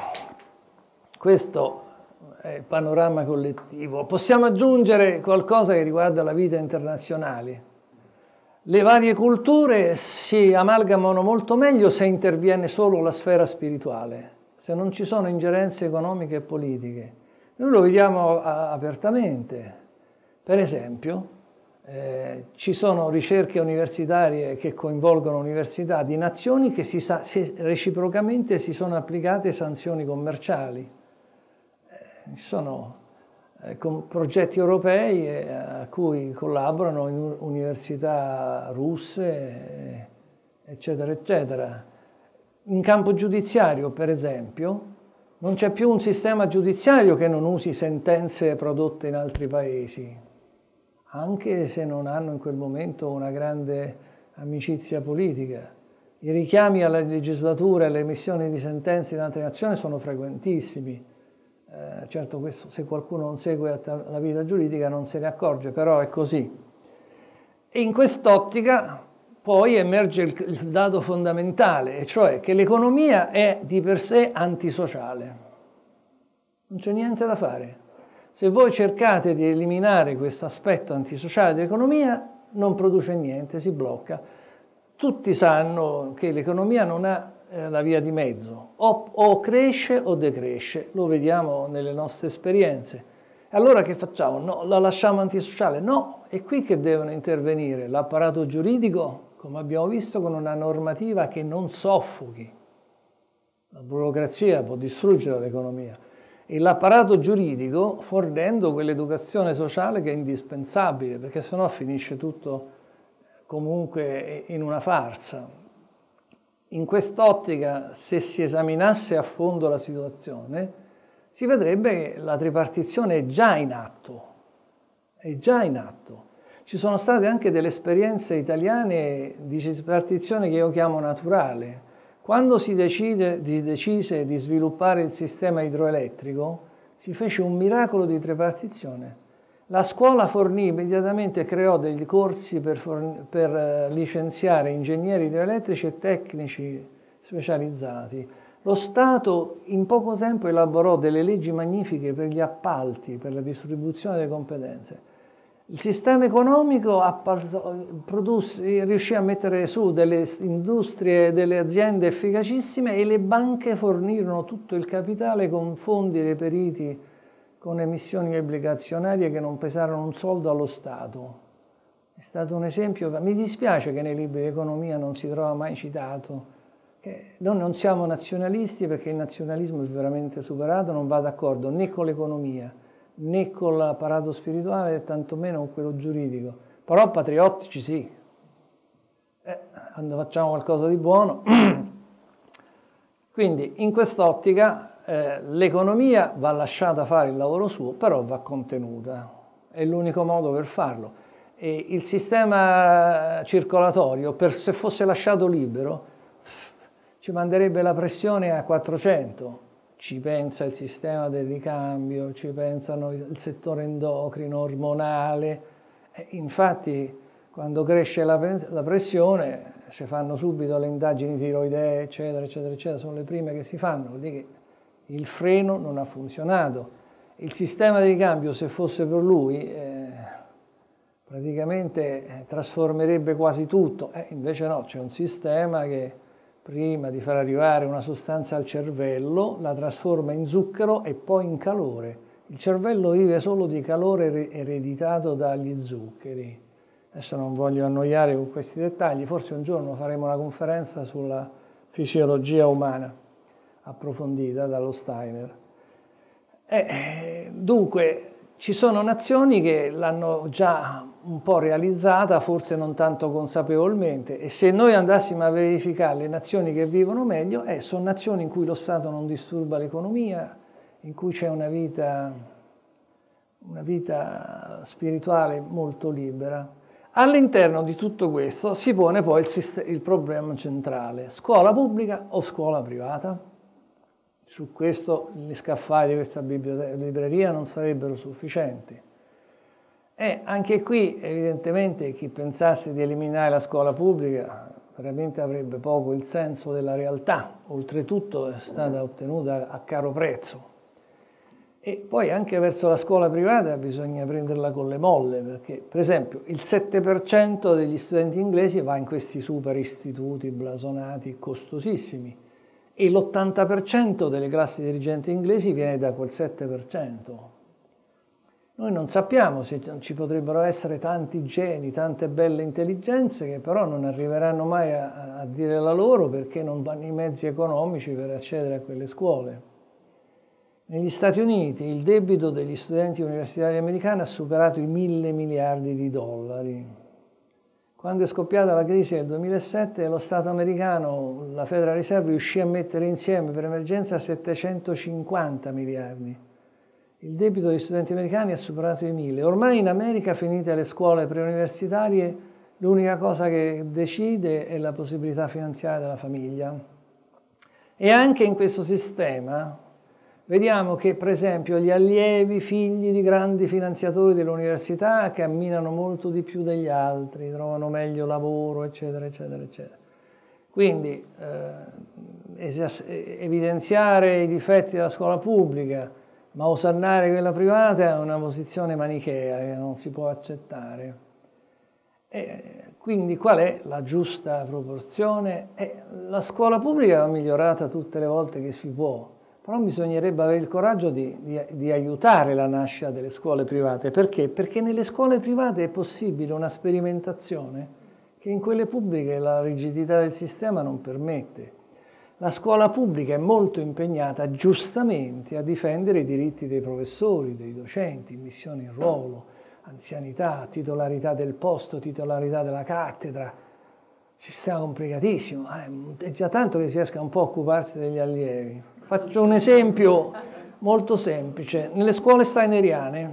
questo è il panorama collettivo. Possiamo aggiungere qualcosa che riguarda la vita internazionale. Le varie culture si amalgamano molto meglio se interviene solo la sfera spirituale, se non ci sono ingerenze economiche e politiche. Noi lo vediamo apertamente. Per esempio, ci sono ricerche universitarie che coinvolgono università di nazioni che reciprocamente si sono applicate sanzioni commerciali. Ci sono progetti europei a cui collaborano università russe, eccetera, eccetera. In campo giudiziario, per esempio, non c'è più un sistema giudiziario che non usi sentenze prodotte in altri paesi, anche se non hanno in quel momento una grande amicizia politica. I richiami alla legislatura e alle emissioni di sentenze in altre nazioni sono frequentissimi. Certo, questo, se qualcuno non segue la vita giuridica non se ne accorge, però è così. E in quest'ottica poi emerge il dato fondamentale, e cioè che l'economia è di per sé antisociale. Non c'è niente da fare. Se voi cercate di eliminare questo aspetto antisociale dell'economia, non produce niente, si blocca. Tutti sanno che l'economia non ha la via di mezzo, o cresce o decresce, lo vediamo nelle nostre esperienze. Allora che facciamo? No, la lasciamo antisociale? No, è qui che devono intervenire l'apparato giuridico, come abbiamo visto, con una normativa che non soffochi. La burocrazia può distruggere l'economia. E l'apparato giuridico fornendo quell'educazione sociale che è indispensabile, perché sennò finisce tutto comunque in una farsa. In quest'ottica, se si esaminasse a fondo la situazione, si vedrebbe che la tripartizione è già in atto. È già in atto. Ci sono state anche delle esperienze italiane di tripartizione che io chiamo naturale. Quando si decise di sviluppare il sistema idroelettrico, si fece un miracolo di tripartizione. La scuola fornì immediatamente, creò degli corsi per licenziare ingegneri idroelettrici e tecnici specializzati. Lo Stato in poco tempo elaborò delle leggi magnifiche per gli appalti, per la distribuzione delle competenze. Il sistema economico riuscì a mettere su delle industrie, delle aziende efficacissime e le banche fornirono tutto il capitale con fondi reperiti con emissioni obbligazionarie che non pesarono un soldo allo Stato. È stato un esempio. Mi dispiace che nei libri di economia non si trova mai citato. Noi non siamo nazionalisti perché il nazionalismo è veramente superato, non va d'accordo né con l'economia, né con l'apparato spirituale e tantomeno con quello giuridico. Però patriottici sì. Quando facciamo qualcosa di buono. Quindi in quest'ottica l'economia va lasciata fare il lavoro suo, però va contenuta. È l'unico modo per farlo. E il sistema circolatorio, se fosse lasciato libero, ci manderebbe la pressione a 400. Ci pensa il sistema del ricambio, ci pensano il settore endocrino, ormonale. Infatti, quando cresce la pressione, si fanno subito le indagini tiroidee, eccetera, eccetera, eccetera. Sono le prime che si fanno, vuol dire che il freno non ha funzionato. Il sistema di ricambio, se fosse per lui, praticamente trasformerebbe quasi tutto. Invece no, c'è un sistema che prima di far arrivare una sostanza al cervello, la trasforma in zucchero e poi in calore. Il cervello vive solo di calore ereditato dagli zuccheri. Adesso non voglio annoiare con questi dettagli, forse un giorno faremo una conferenza sulla fisiologia umana approfondita dallo Steiner. Dunque, ci sono nazioni che l'hanno già un po' realizzata, forse non tanto consapevolmente, e se noi andassimo a verificare le nazioni che vivono meglio, sono nazioni in cui lo Stato non disturba l'economia, in cui c'è una vita spirituale molto libera. All'interno di tutto questo si pone poi il problema centrale: scuola pubblica o scuola privata? Su questo gli scaffali di questa libreria non sarebbero sufficienti. E anche qui, evidentemente, chi pensasse di eliminare la scuola pubblica veramente avrebbe poco il senso della realtà. Oltretutto è stata ottenuta a caro prezzo. E poi anche verso la scuola privata bisogna prenderla con le molle, perché per esempio il 7% degli studenti inglesi va in questi super istituti blasonati, costosissimi, e l'80% delle classi dirigenti inglesi viene da quel 7%. Noi non sappiamo se ci potrebbero essere tanti geni, tante belle intelligenze che però non arriveranno mai a dire la loro perché non vanno i mezzi economici per accedere a quelle scuole. Negli Stati Uniti il debito degli studenti universitari americani ha superato i 1.000 miliardi di dollari. Quando è scoppiata la crisi del 2007, lo Stato americano, la Federal Reserve, riuscì a mettere insieme per emergenza 750 miliardi. Il debito degli studenti americani ha superato i 1.000. Ormai in America, finite le scuole preuniversitarie, l'unica cosa che decide è la possibilità finanziaria della famiglia. E anche in questo sistema vediamo che, per esempio, gli allievi, figli di grandi finanziatori dell'università, camminano molto di più degli altri, trovano meglio lavoro, eccetera, eccetera, eccetera. Quindi evidenziare i difetti della scuola pubblica, ma osannare quella privata è una posizione manichea che non si può accettare. Quindi qual è la giusta proporzione? La scuola pubblica va migliorata tutte le volte che si può. Però bisognerebbe avere il coraggio di aiutare la nascita delle scuole private. Perché? Perché nelle scuole private è possibile una sperimentazione che in quelle pubbliche la rigidità del sistema non permette. La scuola pubblica è molto impegnata, giustamente, a difendere i diritti dei professori, dei docenti, missione in ruolo, anzianità, titolarità del posto, titolarità della cattedra. Sistema complicatissimo, è già tanto che si riesca un po' a occuparsi degli allievi. Faccio un esempio molto semplice. Nelle scuole steineriane,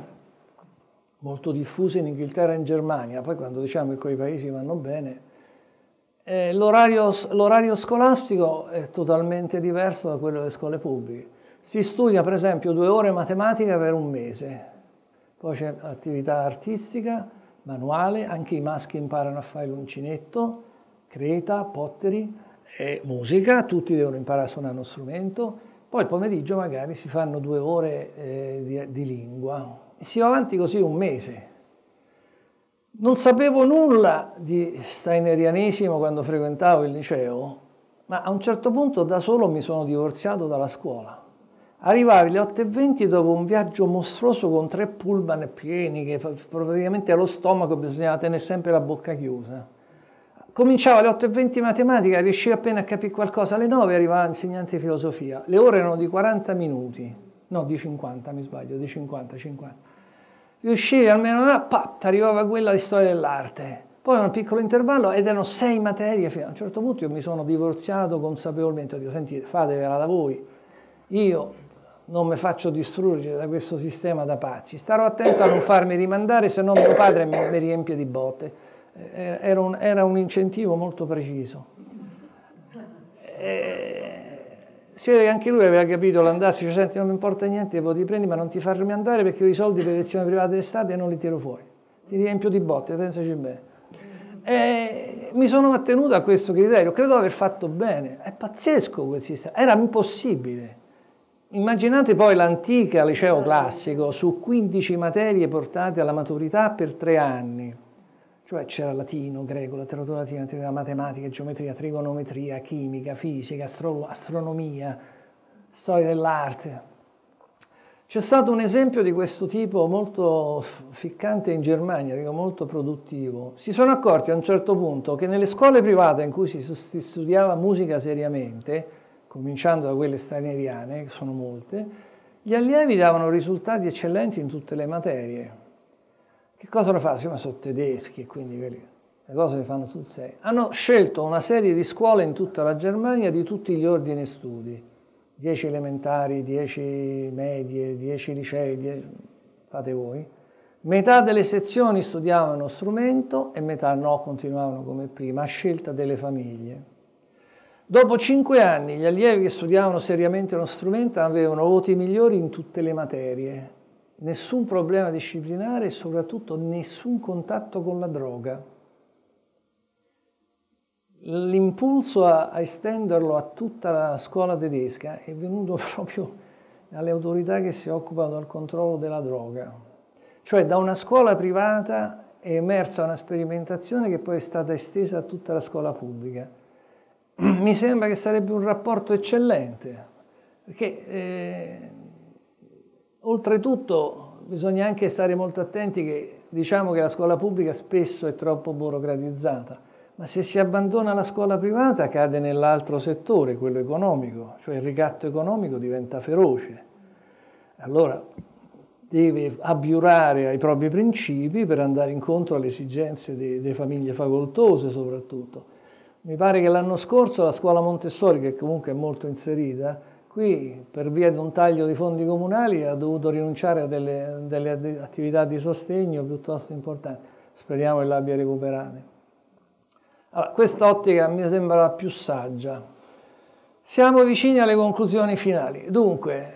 molto diffuse in Inghilterra e in Germania, poi quando diciamo che quei paesi vanno bene, L'orario scolastico è totalmente diverso da quello delle scuole pubbliche. Si studia per esempio 2 ore matematica per un mese, poi c'è attività artistica, manuale, anche i maschi imparano a fare l'uncinetto, creta, potteri, musica, tutti devono imparare a suonare uno strumento, poi il pomeriggio magari si fanno 2 ore di lingua e si va avanti così un mese. Non sapevo nulla di steinerianesimo quando frequentavo il liceo, ma a un certo punto da solo mi sono divorziato dalla scuola. Arrivavi alle 8:20 dopo un viaggio mostruoso con 3 pullman pieni, che praticamente allo stomaco bisognava tenere sempre la bocca chiusa. Cominciavo alle 8:20 matematica, riuscivo appena a capire qualcosa, alle 9 arrivava l'insegnante di filosofia. Le ore erano di 40 minuti, no di 50 mi sbaglio, di 50. Riuscivi almeno ti arrivava quella di storia dell'arte. Poi un piccolo intervallo ed erano 6 materie. A un certo punto io mi sono divorziato consapevolmente, ho detto sentite, fatevela da voi, io non mi faccio distruggere da questo sistema da pazzi, starò attento a non farmi rimandare, se no mio padre mi riempie di botte. Era un incentivo molto preciso. Si vede che anche lui aveva capito l'andarsi, cioè senti non mi importa niente, ti prendi ma non ti far rimandare perché io i soldi per le lezioni private d'estate non li tiro fuori, ti riempio di botte, pensaci bene. Mi sono attenuto a questo criterio, credo di aver fatto bene, è pazzesco quel sistema, era impossibile. Immaginate poi l'antica liceo classico su 15 materie portate alla maturità per 3 anni. Cioè c'era latino, greco, letteratura latina, matematica, geometria, trigonometria, chimica, fisica, astronomia, storia dell'arte. C'è stato un esempio di questo tipo molto ficcante in Germania, dico molto produttivo. Si sono accorti a un certo punto che nelle scuole private in cui si studiava musica seriamente, cominciando da quelle steineriane, che sono molte, gli allievi davano risultati eccellenti in tutte le materie. Che cosa lo fanno? Ma sono tedeschi e quindi le cose le fanno sul serio. Hanno scelto una serie di scuole in tutta la Germania di tutti gli ordini e studi. 10 elementari, 10 medie, 10 licei, fate voi. Metà delle sezioni studiavano strumento e metà no, continuavano come prima, a scelta delle famiglie. Dopo 5 anni gli allievi che studiavano seriamente uno strumento avevano voti migliori in tutte le materie. Nessun problema disciplinare e soprattutto nessun contatto con la droga. L'impulso a estenderlo a tutta la scuola tedesca è venuto proprio dalle autorità che si occupano del controllo della droga. Cioè da una scuola privata è emersa una sperimentazione che poi è stata estesa a tutta la scuola pubblica. Mi sembra che sarebbe un rapporto eccellente, perché oltretutto bisogna anche stare molto attenti che diciamo che la scuola pubblica spesso è troppo burocratizzata, ma se si abbandona la scuola privata cade nell'altro settore, quello economico, cioè il ricatto economico diventa feroce. Allora deve abiurare ai propri principi per andare incontro alle esigenze delle famiglie facoltose soprattutto. Mi pare che l'anno scorso la scuola Montessori, che comunque è molto inserita, qui per via di un taglio di fondi comunali ha dovuto rinunciare a delle attività di sostegno piuttosto importanti. Speriamo che l'abbia recuperate. Allora, questa ottica mi sembra la più saggia. Siamo vicini alle conclusioni finali. Dunque,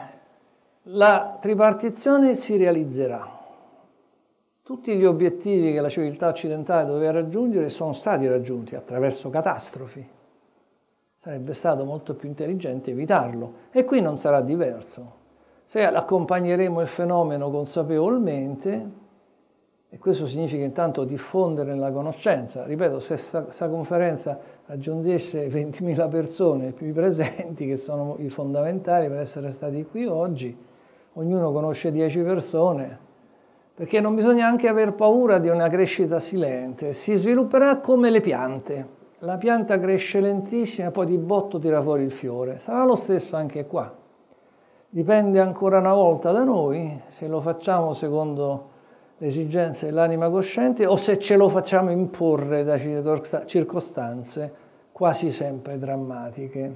la tripartizione si realizzerà. Tutti gli obiettivi che la civiltà occidentale doveva raggiungere sono stati raggiunti attraverso catastrofi. Sarebbe stato molto più intelligente evitarlo. E qui non sarà diverso. Se accompagneremo il fenomeno consapevolmente, e questo significa intanto diffondere la conoscenza. Ripeto, se questa conferenza raggiungesse 20.000 persone più presenti, che sono i fondamentali per essere stati qui oggi, ognuno conosce 10 persone, perché non bisogna anche aver paura di una crescita silente, si svilupperà come le piante. La pianta cresce lentissima e poi di botto tira fuori il fiore. Sarà lo stesso anche qua. Dipende ancora una volta da noi se lo facciamo secondo le esigenze dell'anima cosciente o se ce lo facciamo imporre da circostanze quasi sempre drammatiche.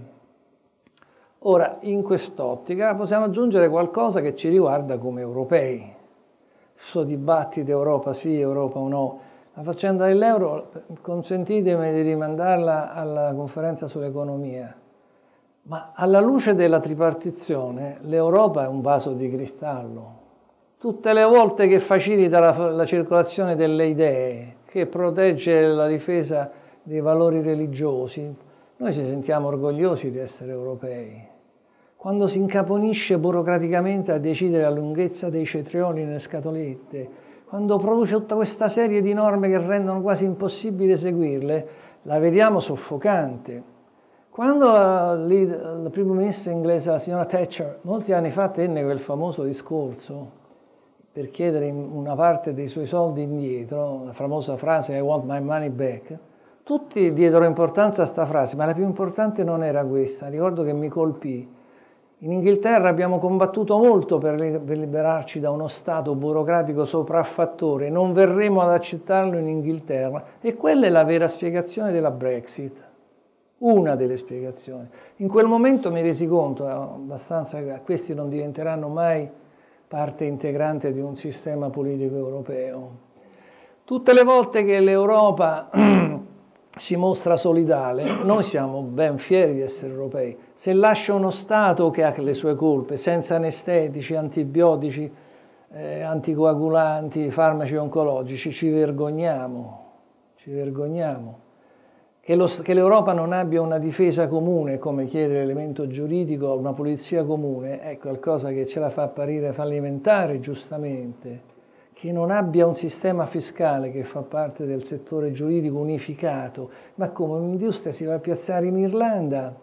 Ora, in quest'ottica possiamo aggiungere qualcosa che ci riguarda come europei. Questo dibattito Europa sì, Europa no, La faccenda dell'euro, consentitemi di rimandarla alla conferenza sull'economia, ma alla luce della tripartizione l'Europa è un vaso di cristallo. Tutte le volte che facilita la circolazione delle idee, che protegge la difesa dei valori religiosi, noi ci sentiamo orgogliosi di essere europei. Quando si incaponisce burocraticamente a decidere la lunghezza dei cetrioli nelle scatolette, quando produce tutta questa serie di norme che rendono quasi impossibile seguirle, la vediamo soffocante. Quando il primo ministro inglese, la signora Thatcher, molti anni fa tenne quel famoso discorso per chiedere una parte dei suoi soldi indietro, la famosa frase I want my money back, tutti diedero importanza a questa frase, ma la più importante non era questa. Ricordo che mi colpì. In Inghilterra abbiamo combattuto molto per liberarci da uno Stato burocratico sopraffattore, non verremo ad accettarlo in Inghilterra, e quella è la vera spiegazione della Brexit, una delle spiegazioni. In quel momento mi resi conto abbastanza che questi non diventeranno mai parte integrante di un sistema politico europeo. Tutte le volte che l'Europa si mostra solidale, noi siamo ben fieri di essere europei. Se lascia uno Stato che ha le sue colpe, senza anestetici, antibiotici, anticoagulanti, farmaci oncologici, ci vergogniamo. Ci vergogniamo. Che l'Europa non abbia una difesa comune, come chiede l'elemento giuridico, una polizia comune, è qualcosa che ce la fa apparire fallimentare, giustamente. Che non abbia un sistema fiscale che fa parte del settore giuridico unificato, ma come un'industria si va a piazzare in Irlanda,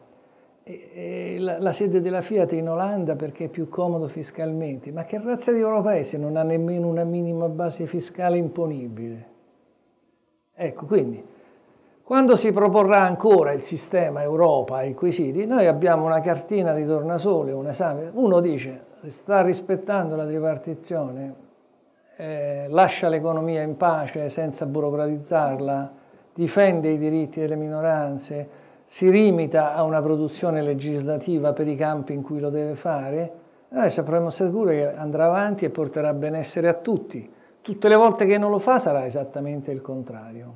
e la sede della Fiat è in Olanda perché è più comodo fiscalmente. Ma che razza di europei se non ha nemmeno una minima base fiscale imponibile? Ecco, quindi, quando si proporrà ancora il sistema Europa ai quesiti, noi abbiamo una cartina di tornasole, un esame. Uno dice, sta rispettando la tripartizione, lascia l'economia in pace senza burocratizzarla, difende i diritti delle minoranze, si limita a una produzione legislativa per i campi in cui lo deve fare, noi sapremo sicuro che andrà avanti e porterà benessere a tutti. Tutte le volte che non lo fa sarà esattamente il contrario.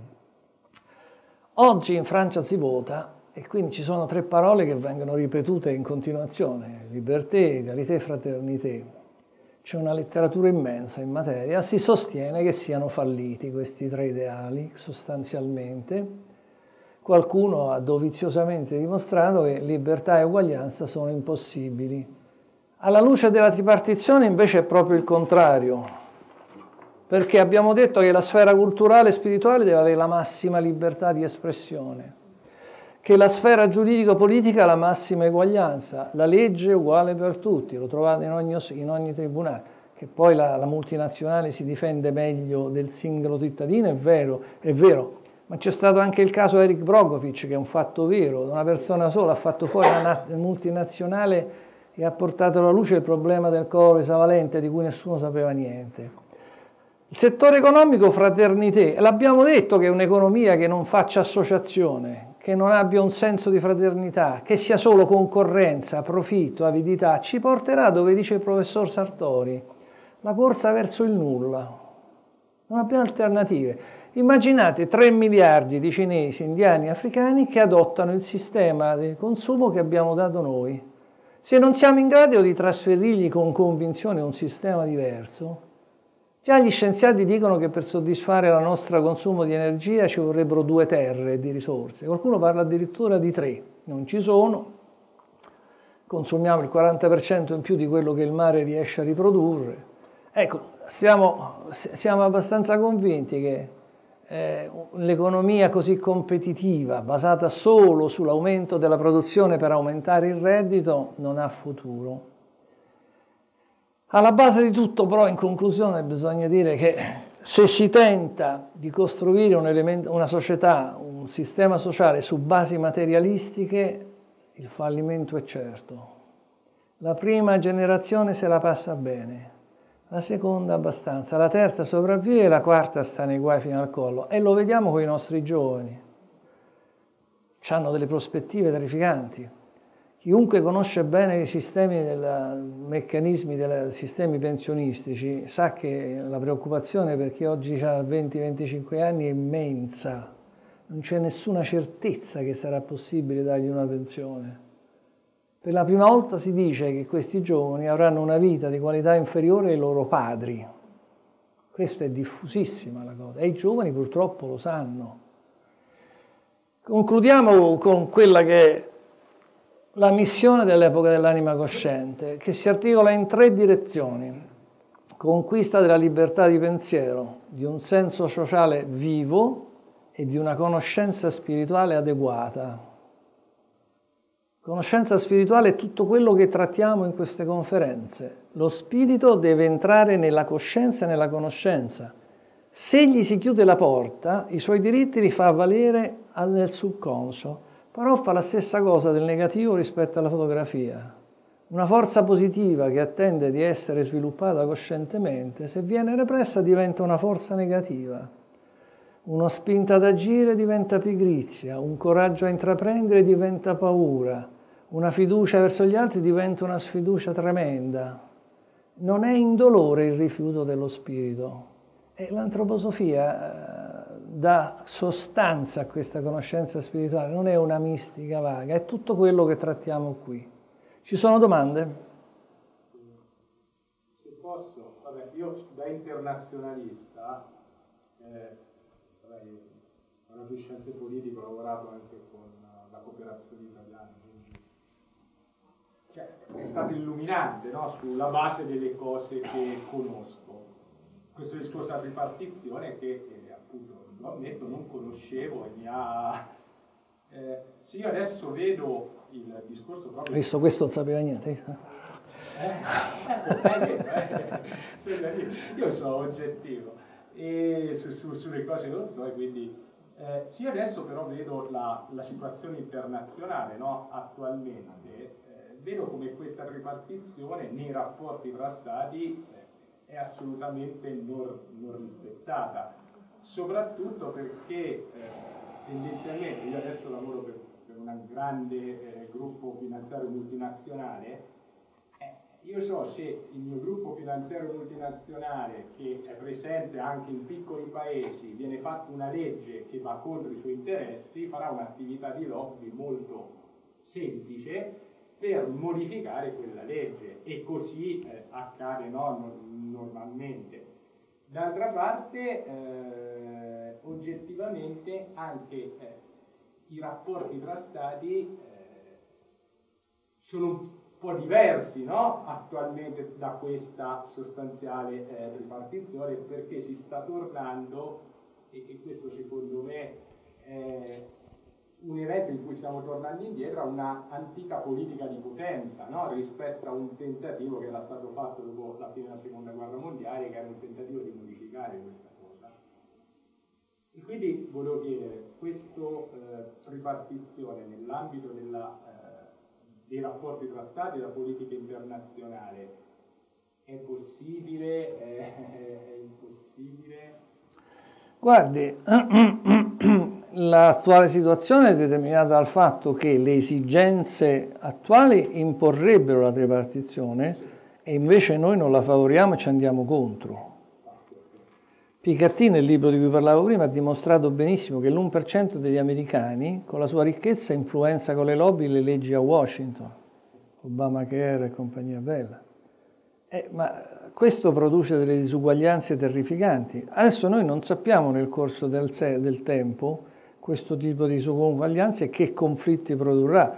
Oggi in Francia si vota e quindi ci sono 3 parole che vengono ripetute in continuazione: liberté, égalité, fraternité. C'è una letteratura immensa in materia, si sostiene che siano falliti questi 3 ideali sostanzialmente. Qualcuno ha doviziosamente dimostrato che libertà e uguaglianza sono impossibili. Alla luce della tripartizione invece è proprio il contrario, perché abbiamo detto che la sfera culturale e spirituale deve avere la massima libertà di espressione, che la sfera giuridico-politica ha la massima eguaglianza, la legge è uguale per tutti, lo trovate in ogni tribunale, che poi la multinazionale si difende meglio del singolo cittadino, è vero. Ma c'è stato anche il caso Eric Brogovic, che è un fatto vero, una persona sola ha fatto fuori una multinazionale e ha portato alla luce il problema del cloro esavalente di cui nessuno sapeva niente. Il settore economico, fraternité, l'abbiamo detto che è un'economia che non faccia associazione, che non abbia un senso di fraternità, che sia solo concorrenza, profitto, avidità, ci porterà dove dice il professor Sartori, la corsa verso il nulla. Non abbiamo alternative. Immaginate 3 miliardi di cinesi, indiani, africani che adottano il sistema di consumo che abbiamo dato noi. Se non siamo in grado di trasferirgli con convinzione un sistema diverso, già gli scienziati dicono che per soddisfare il nostro consumo di energia ci vorrebbero 2 terre di risorse. Qualcuno parla addirittura di 3. Non ci sono. Consumiamo il 40% in più di quello che il mare riesce a riprodurre. Ecco, siamo abbastanza convinti che l'economia così competitiva, basata solo sull'aumento della produzione per aumentare il reddito, non ha futuro. Alla base di tutto, però, in conclusione, bisogna dire che se si tenta di costruire una società, un sistema sociale su basi materialistiche, il fallimento è certo. La prima generazione se la passa bene, la seconda abbastanza, la terza sopravvive e la quarta sta nei guai fino al collo. E lo vediamo con i nostri giovani. Hanno delle prospettive terrificanti. Chiunque conosce bene i meccanismi dei sistemi pensionistici sa che la preoccupazione per chi oggi ha 20-25 anni è immensa. Non c'è nessuna certezza che sarà possibile dargli una pensione. Per la prima volta si dice che questi giovani avranno una vita di qualità inferiore ai loro padri. Questa è diffusissima la cosa e i giovani purtroppo lo sanno. Concludiamo con quella che è la missione dell'epoca dell'anima cosciente, che si articola in 3 direzioni: conquista della libertà di pensiero, di un senso sociale vivo e di una conoscenza spirituale adeguata. Conoscenza spirituale è tutto quello che trattiamo in queste conferenze. Lo spirito deve entrare nella coscienza e nella conoscenza. Se gli si chiude la porta, i suoi diritti li fa valere nel subconscio. Però fa la stessa cosa del negativo rispetto alla fotografia. Una forza positiva che attende di essere sviluppata coscientemente, se viene repressa diventa una forza negativa. Una spinta ad agire diventa pigrizia, un coraggio a intraprendere diventa paura, una fiducia verso gli altri diventa una sfiducia tremenda. Non è indolore il rifiuto dello spirito. E l'antroposofia dà sostanza a questa conoscenza spirituale, non è una mistica vaga, è tutto quello che trattiamo qui. Ci sono domande? Se posso, vabbè, io da internazionalista, ho una scienze politiche, ho lavorato anche con la cooperazione italiana, quindi cioè, è stato illuminante, no? Sulla base delle cose che conosco. Questo discorso della ripartizione che appunto, lo ammetto, non conoscevo e mi ha... sì, io adesso vedo il discorso proprio... Visto questo non sapeva niente. Io sono oggettivo e sulle cose non so, e quindi... sì, adesso però vedo la situazione internazionale, no? Attualmente. Vedo come questa ripartizione nei rapporti tra stati è assolutamente non rispettata, soprattutto perché tendenzialmente io adesso lavoro per un grande gruppo finanziario multinazionale. Io so se il mio gruppo finanziario multinazionale, che è presente anche in piccoli paesi, viene fatta una legge che va contro i suoi interessi, farà un'attività di lobby molto semplice per modificare quella legge, e così accade, no, normalmente. D'altra parte, oggettivamente anche i rapporti tra stati sono un po' diversi, no? Attualmente da questa sostanziale ripartizione, perché si sta tornando, e questo secondo me è un evento in cui stiamo tornando indietro, a una antica politica di potenza, no? Rispetto a un tentativo che era stato fatto dopo la fine della seconda guerra mondiale, che era un tentativo di modificare questa cosa. E quindi volevo chiedere, questa ripartizione nell'ambito dei rapporti tra stati e della politica internazionale è possibile? È impossibile? Guardi, l'attuale situazione è determinata dal fatto che le esigenze attuali imporrebbero la tripartizione, sì, e invece noi non la favoriamo e ci andiamo contro. Piketty, nel libro di cui parlavo prima, ha dimostrato benissimo che l'1% degli americani con la sua ricchezza influenza con le lobby le leggi a Washington, Obamacare e compagnia bella. Ma questo produce delle disuguaglianze terrificanti. Adesso noi non sappiamo nel corso del tempo questo tipo di disuguaglianze e che conflitti produrrà.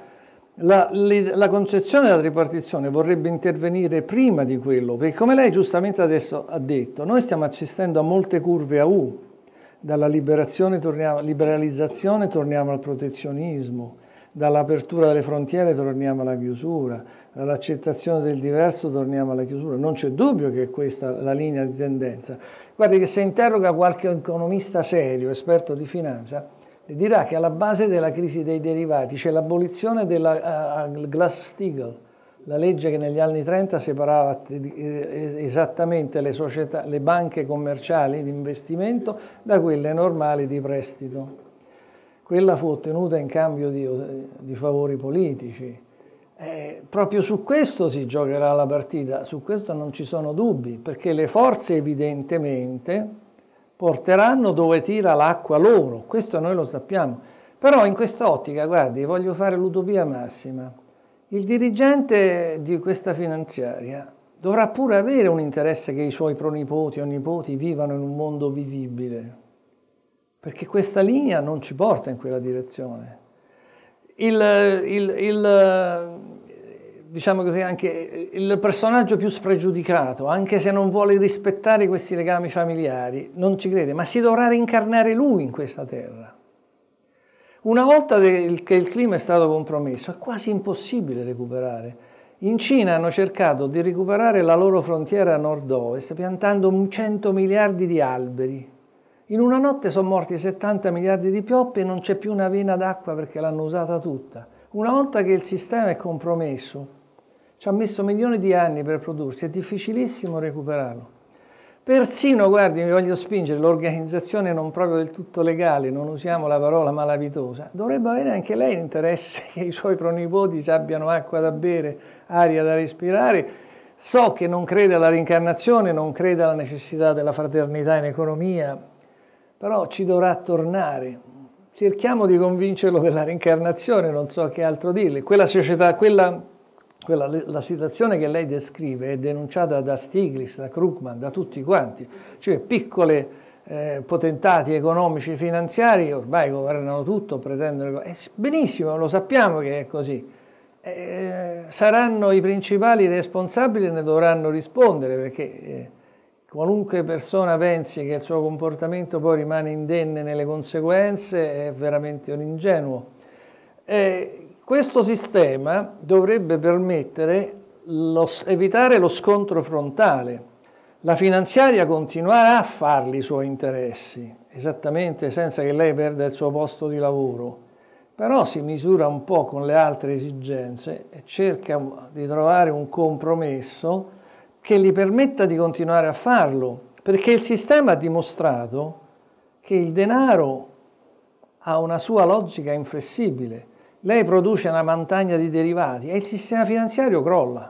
La concezione della tripartizione vorrebbe intervenire prima di quello, perché come lei giustamente adesso ha detto, noi stiamo assistendo a molte curve a U. Dalla liberalizzazione torniamo al protezionismo, dall'apertura delle frontiere torniamo alla chiusura, dall'accettazione del diverso torniamo alla chiusura. Non c'è dubbio che questa è la linea di tendenza. Guardi che se interroga qualche economista serio, esperto di finanza, le dirà che alla base della crisi dei derivati c'è l'abolizione della Glass-Steagall, la legge che negli anni 30 separava esattamente le società, le banche commerciali di investimento da quelle normali di prestito. Quella fu ottenuta in cambio di favori politici. Proprio su questo si giocherà la partita, su questo non ci sono dubbi, perché le forze evidentemente porteranno dove tira l'acqua loro, questo noi lo sappiamo. Però in quest'ottica, guardi, voglio fare l'utopia massima. Il dirigente di questa finanziaria dovrà pure avere un interesse che i suoi pronipoti o nipoti vivano in un mondo vivibile, perché questa linea non ci porta in quella direzione. Diciamo così, anche il personaggio più spregiudicato, anche se non vuole rispettare questi legami familiari, non ci crede, ma si dovrà reincarnare lui in questa terra. Una volta che il clima è stato compromesso, è quasi impossibile recuperare. In Cina hanno cercato di recuperare la loro frontiera a nord-ovest piantando 100 miliardi di alberi. In una notte sono morti 70 miliardi di pioppi e non c'è più una vena d'acqua perché l'hanno usata tutta. Una volta che il sistema è compromesso, ci ha messo milioni di anni per prodursi, è difficilissimo recuperarlo. Persino, guardi, mi voglio spingere, l'organizzazione non proprio del tutto legale, non usiamo la parola malavitosa, dovrebbe avere anche lei l'interesse che i suoi pronipoti abbiano acqua da bere, aria da respirare. So che non crede alla reincarnazione, non crede alla necessità della fraternità in economia, però ci dovrà tornare. Cerchiamo di convincerlo della reincarnazione, non so che altro dirle. Quella società, la situazione che lei descrive è denunciata da Stiglitz, da Krugman, da tutti quanti, cioè piccole potentati economici e finanziari ormai governano tutto, pretendono... benissimo, lo sappiamo che è così. Saranno i principali responsabili e ne dovranno rispondere, perché qualunque persona pensi che il suo comportamento poi rimane indenne nelle conseguenze è veramente un ingenuo. Questo sistema dovrebbe permettere evitare lo scontro frontale. La finanziaria continuerà a farli i suoi interessi, esattamente senza che lei perda il suo posto di lavoro, però si misura un po' con le altre esigenze e cerca di trovare un compromesso che gli permetta di continuare a farlo, perché il sistema ha dimostrato che il denaro ha una sua logica inflessibile. Lei produce una montagna di derivati e il sistema finanziario crolla.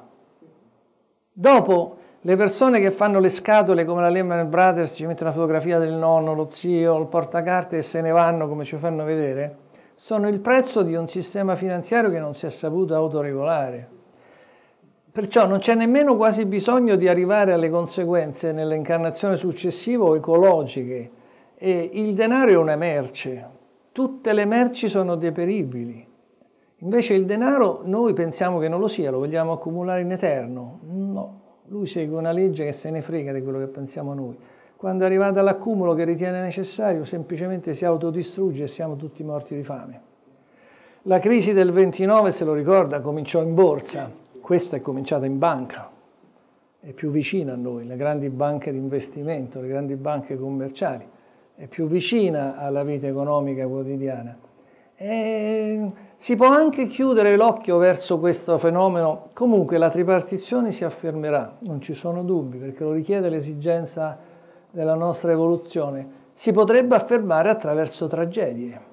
Dopo, le persone che fanno le scatole come la Lehman Brothers, ci mettono la fotografia del nonno, lo zio, il portacarte e se ne vanno come ci fanno vedere, sono il prezzo di un sistema finanziario che non si è saputo autoregolare. Perciò non c'è nemmeno quasi bisogno di arrivare alle conseguenze nell'incarnazione successiva o ecologiche. E il denaro è una merce, tutte le merci sono deperibili. Invece il denaro noi pensiamo che non lo sia, lo vogliamo accumulare in eterno. No, lui segue una legge che se ne frega di quello che pensiamo noi. Quando è arrivato all'accumulo che ritiene necessario, semplicemente si autodistrugge e siamo tutti morti di fame. La crisi del 29, se lo ricorda, cominciò in borsa. Questa è cominciata in banca, è più vicina a noi, le grandi banche di investimento, le grandi banche commerciali, è più vicina alla vita economica quotidiana. E si può anche chiudere l'occhio verso questo fenomeno, comunque la tripartizione si affermerà, non ci sono dubbi, perché lo richiede l'esigenza della nostra evoluzione. Si potrebbe affermare attraverso tragedie.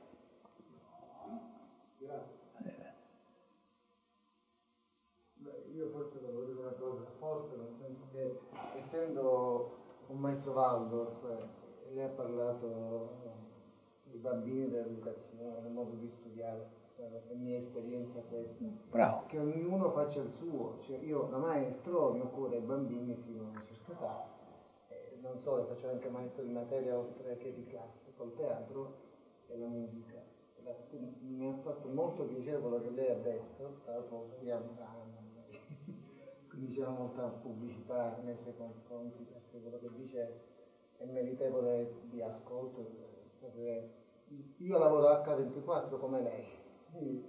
Un maestro Waldorf, lei ha parlato di bambini, dell'educazione, del modo di studiare, la mia esperienza è questa. Bravo. Che ognuno faccia il suo, cioè io da maestro mi occupo dei bambini fino a una certa età, non solo, faccio anche maestro di materia oltre che di classe, col teatro e la musica. Quindi mi ha fatto molto piacere quello che lei ha detto, tra l'altro lo studiamo da anni. Quindi c'è molta pubblicità nei suoi confronti, perché quello che dice è meritevole di ascolto. Perché io lavoro H24 come lei, quindi,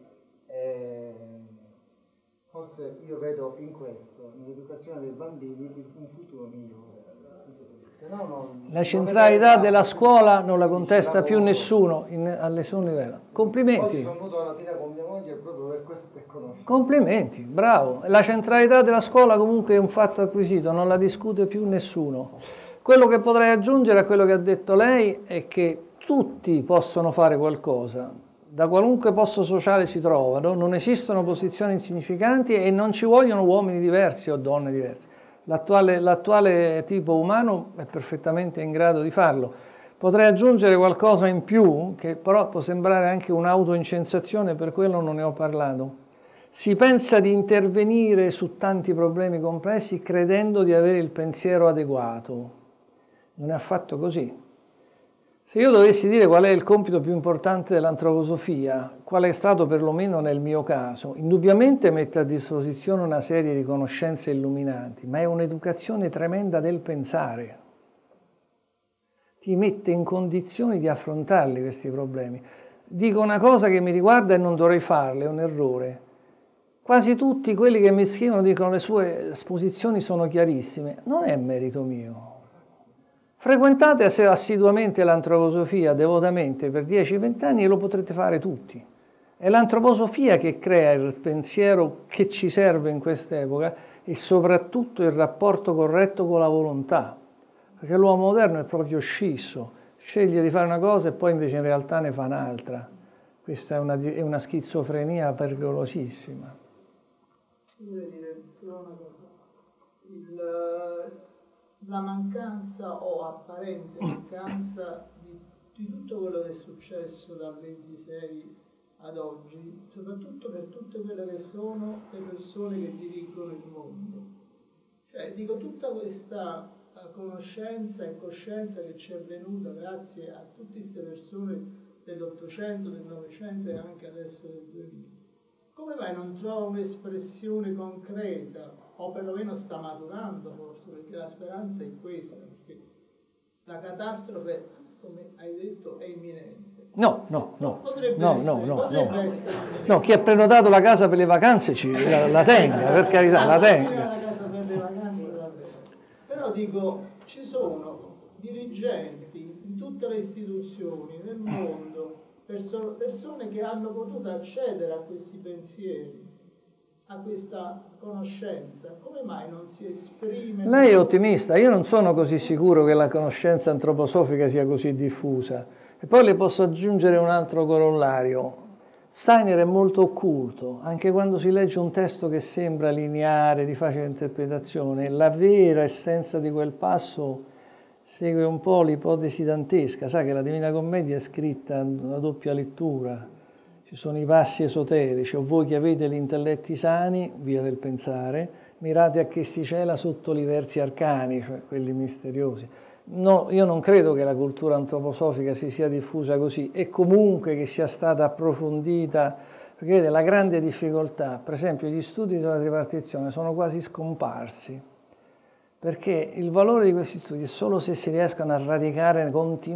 forse io vedo in questo, nell'educazione dei bambini, un futuro migliore. La centralità della scuola non la contesta più nessuno a nessun livello. Complimenti. Oggi sono venuto alla fine con mia moglie proprio per questo che conosco. Complimenti, bravo. La centralità della scuola comunque è un fatto acquisito, non la discute più nessuno. Quello che potrei aggiungere a quello che ha detto lei è che tutti possono fare qualcosa, da qualunque posto sociale si trovano, non esistono posizioni insignificanti e non ci vogliono uomini diversi o donne diverse. L'attuale tipo umano è perfettamente in grado di farlo. Potrei aggiungere qualcosa in più, che però può sembrare anche un'autoincensazione, per quello non ne ho parlato. Si pensa di intervenire su tanti problemi complessi credendo di avere il pensiero adeguato. Non è affatto così. Se io dovessi dire qual è il compito più importante dell'antroposofia, qual è stato perlomeno nel mio caso, indubbiamente mette a disposizione una serie di conoscenze illuminanti, ma è un'educazione tremenda del pensare. Ti mette in condizioni di affrontarli questi problemi. Dico una cosa che mi riguarda e non dovrei farla, è un errore. Quasi tutti quelli che mi scrivono dicono le sue esposizioni sono chiarissime. Non è merito mio. Frequentate assiduamente l'antroposofia, devotamente, per 10-20 anni e lo potrete fare tutti. È l'antroposofia che crea il pensiero che ci serve in quest'epoca e soprattutto il rapporto corretto con la volontà. Perché l'uomo moderno è proprio scisso, sceglie di fare una cosa e poi invece in realtà ne fa un'altra. Questa è una schizofrenia pericolosissima. Vorrei dire però una cosa. La mancanza o apparente mancanza di tutto quello che è successo dal 26 ad oggi, soprattutto per tutte quelle che sono le persone che dirigono il mondo. Cioè, dico, tutta questa conoscenza e coscienza che ci è venuta grazie a tutte queste persone dell'800, del 900 e anche adesso del 2000. Come mai non trova un'espressione concreta, o perlomeno sta maturando forse, perché la speranza è questa, perché la catastrofe, come hai detto, è imminente. No. Potrebbe essere. No, chi ha prenotato la casa per le vacanze la tenga, per carità, la tenga. La casa per le vacanze, vabbè. Però dico, ci sono dirigenti in tutte le istituzioni, nel mondo, persone che hanno potuto accedere a questi pensieri, a questa conoscenza. Come mai non si esprime? Lei è ottimista, io non sono così sicuro che la conoscenza antroposofica sia così diffusa. E poi le posso aggiungere un altro corollario. Steiner è molto occulto, anche quando si legge un testo che sembra lineare, di facile interpretazione, la vera essenza di quel passo segue un po' l'ipotesi dantesca. Sa che la Divina Commedia è scritta in una doppia lettura, ci sono i passi esoterici, o voi che avete gli intelletti sani, via del pensare, mirate a che si cela sotto i versi arcani, cioè quelli misteriosi. No, io non credo che la cultura antroposofica si sia diffusa così e comunque che sia stata approfondita, perché vedete, la grande difficoltà, per esempio gli studi sulla tripartizione sono quasi scomparsi, perché il valore di questi studi è solo se si riescono a radicare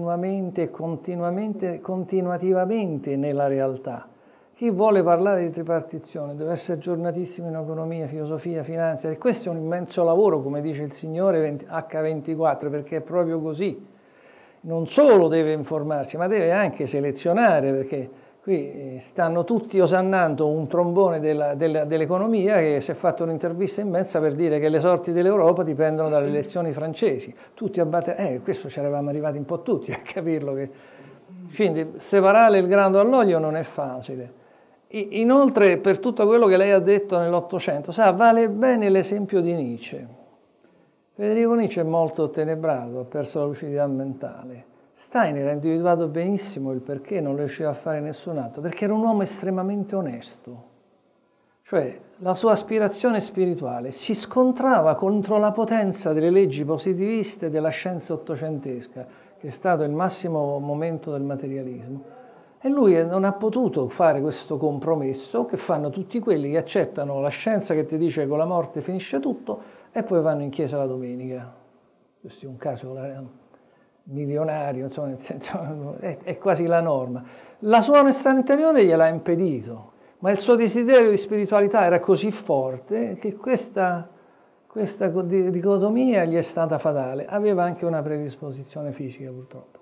continuativamente nella realtà. Chi vuole parlare di tripartizione deve essere aggiornatissimo in economia, filosofia, finanza, e questo è un immenso lavoro, come dice il Signore H24, perché è proprio così. Non solo deve informarsi, ma deve anche selezionare, perché qui stanno tutti osannando un trombone dell'economia che si è fatto un'intervista immensa per dire che le sorti dell'Europa dipendono dalle elezioni francesi. Tutti questo ci eravamo arrivati un po' tutti a capirlo. Quindi separare il grano dall'olio non è facile. Inoltre, per tutto quello che lei ha detto nell'Ottocento, vale bene l'esempio di Nietzsche. Federico Nietzsche è molto ottenebrato, ha perso la lucidità mentale. Steiner ha individuato benissimo il perché non riusciva a fare nessun altro, perché era un uomo estremamente onesto. Cioè, la sua aspirazione spirituale si scontrava contro la potenza delle leggi positiviste della scienza ottocentesca, che è stato il massimo momento del materialismo. E lui non ha potuto fare questo compromesso che fanno tutti quelli che accettano la scienza che ti dice che con la morte finisce tutto e poi vanno in chiesa la domenica. Questo è un caso milionario, insomma, nel senso, è quasi la norma. La sua onestà interiore gliel'ha impedito, ma il suo desiderio di spiritualità era così forte che questa dicotomia gli è stata fatale. Aveva anche una predisposizione fisica, purtroppo.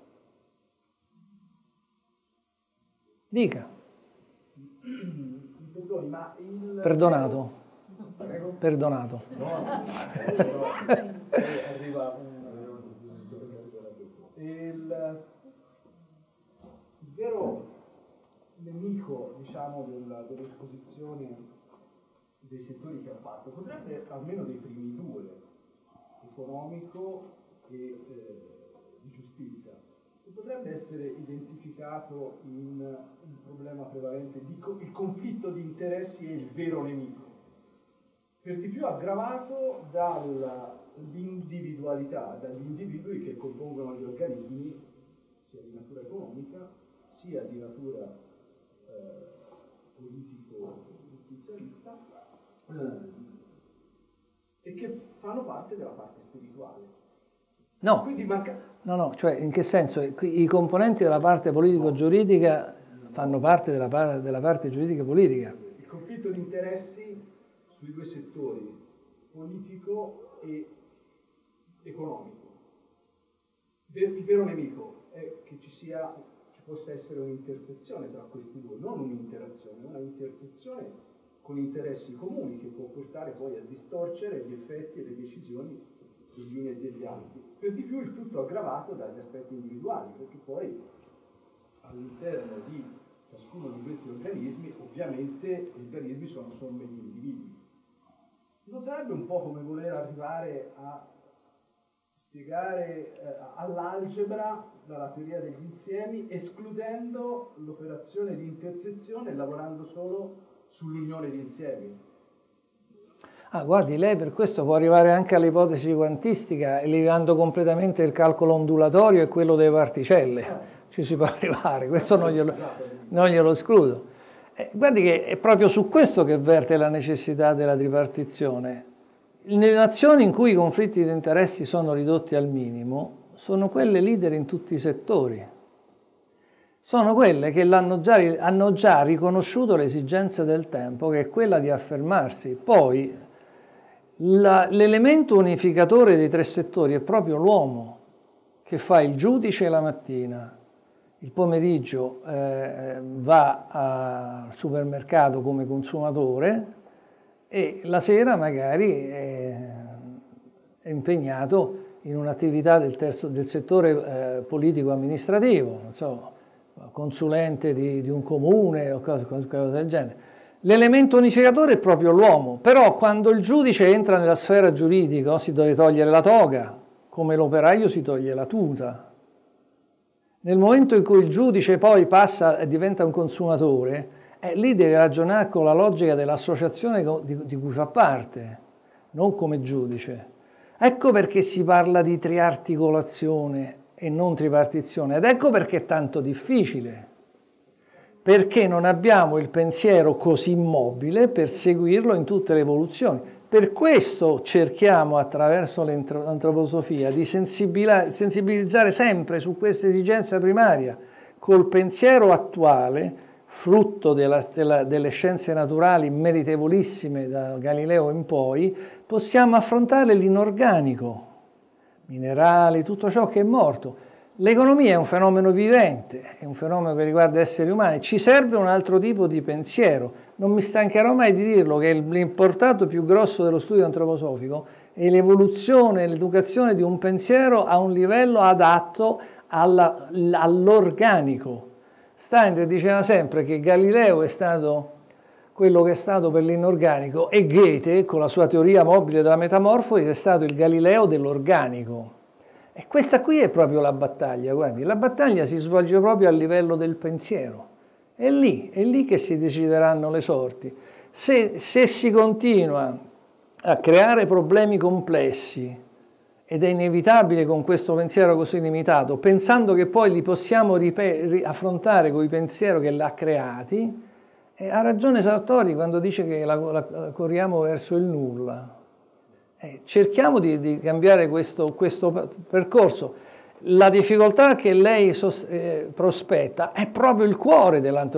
Dica. Perdoni, ma Perdonato. Prego? Perdonato. No, arriva il vero nemico, diciamo, dell'esposizione dei settori che ha fatto, potrebbe, almeno dei primi due, economico e di giustizia, potrebbe essere identificato in un problema prevalente il conflitto di interessi è il vero nemico, per di più aggravato dall'individualità, dagli individui che compongono gli organismi sia di natura economica sia di natura politico-giustizialista e che fanno parte della parte spirituale. No, Quindi no, cioè in che senso? I componenti della parte politico-giuridica fanno parte della parte giuridica-politica. Il conflitto di interessi sui due settori, politico e economico. Il vero nemico è che ci possa essere un'intersezione tra questi due, non un'interazione, ma un'intersezione con interessi comuni che può portare poi a distorcere gli effetti e le decisioni degli uni e degli altri. Per di più il tutto aggravato dagli aspetti individuali, perché poi all'interno di ciascuno di questi organismi, ovviamente gli organismi sono somme di individui. Non sarebbe un po' come voler arrivare a spiegare all'algebra dalla teoria degli insiemi, escludendo l'operazione di intersezione e lavorando solo sull'unione di insiemi? Ah, guardi, lei per questo può arrivare anche all'ipotesi quantistica, eliminando completamente il calcolo ondulatorio e quello delle particelle. Ci si può arrivare, questo non glielo escludo. Guardi che è proprio su questo che verte la necessità della tripartizione. Le nazioni in cui i conflitti di interessi sono ridotti al minimo sono quelle leader in tutti i settori. Sono quelle che hanno già riconosciuto l'esigenza del tempo, che è quella di affermarsi. Poi l'elemento unificatore dei tre settori è proprio l'uomo, che fa il giudice la mattina, il pomeriggio va al supermercato come consumatore e la sera magari è impegnato in un'attività del settore politico-amministrativo, non so, consulente di un comune o cose del genere. L'elemento unificatore è proprio l'uomo, però quando il giudice entra nella sfera giuridica si deve togliere la toga, come l'operaio si toglie la tuta. Nel momento in cui il giudice poi passa e diventa un consumatore, lì deve ragionare con la logica dell'associazione di cui fa parte, non come giudice. Ecco perché si parla di triarticolazione e non tripartizione, ed ecco perché è tanto difficile, perché non abbiamo il pensiero così mobile per seguirlo in tutte le evoluzioni. Per questo cerchiamo attraverso l'antroposofia di sensibilizzare sempre su questa esigenza primaria, col pensiero attuale, frutto delle scienze naturali meritevolissime da Galileo in poi, possiamo affrontare l'inorganico, minerali, tutto ciò che è morto. L'economia è un fenomeno vivente, è un fenomeno che riguarda esseri umani, ci serve un altro tipo di pensiero. Non mi stancherò mai di dirlo che l'importato più grosso dello studio antroposofico è l'evoluzione e l'educazione di un pensiero a un livello adatto all'organico. Steiner diceva sempre che Galileo è stato quello che è stato per l'inorganico e Goethe, con la sua teoria mobile della metamorfosi, è stato il Galileo dell'organico. E questa qui è proprio la battaglia, guardi, la battaglia si svolge proprio a livello del pensiero. È lì che si decideranno le sorti. Se si continua a creare problemi complessi, ed è inevitabile con questo pensiero così limitato, pensando che poi li possiamo affrontare con il pensiero che l'ha creati, ha ragione Sartori quando dice che corriamo verso il nulla. Cerchiamo di cambiare questo percorso. La difficoltà che lei prospetta è proprio il cuore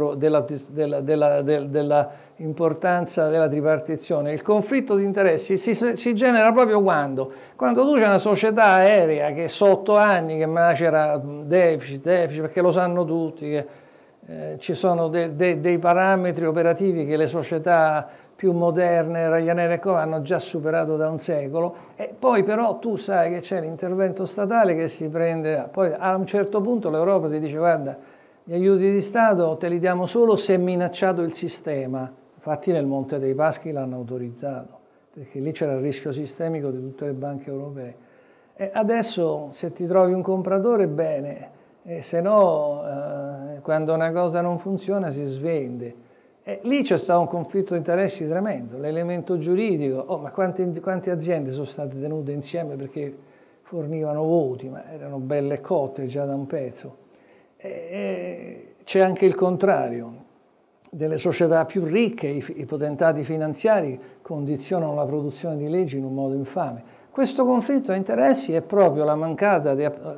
dell'importanza della tripartizione. Il conflitto di interessi si genera proprio quando tu c'è una società aerea che so 8 anni che macera deficit, perché lo sanno tutti, che ci sono dei parametri operativi che le società più moderne, Ryanair e co hanno già superato da un secolo, e poi però tu sai che c'è l'intervento statale che si prende, poi a un certo punto l'Europa ti dice guarda, Gli aiuti di Stato te li diamo solo se è minacciato il sistema. Infatti nel Monte dei Paschi l'hanno autorizzato, perché lì c'era il rischio sistemico di tutte le banche europee. E adesso se ti trovi un compratore bene, e se no quando una cosa non funziona si svende. E lì c'è stato un conflitto di interessi tremendo, l'elemento giuridico, ma quante aziende sono state tenute insieme perché fornivano voti, ma erano belle cotte già da un pezzo. C'è anche il contrario, delle società più ricche, i potentati finanziari condizionano la produzione di leggi in un modo infame. Questo conflitto di interessi è proprio il mancato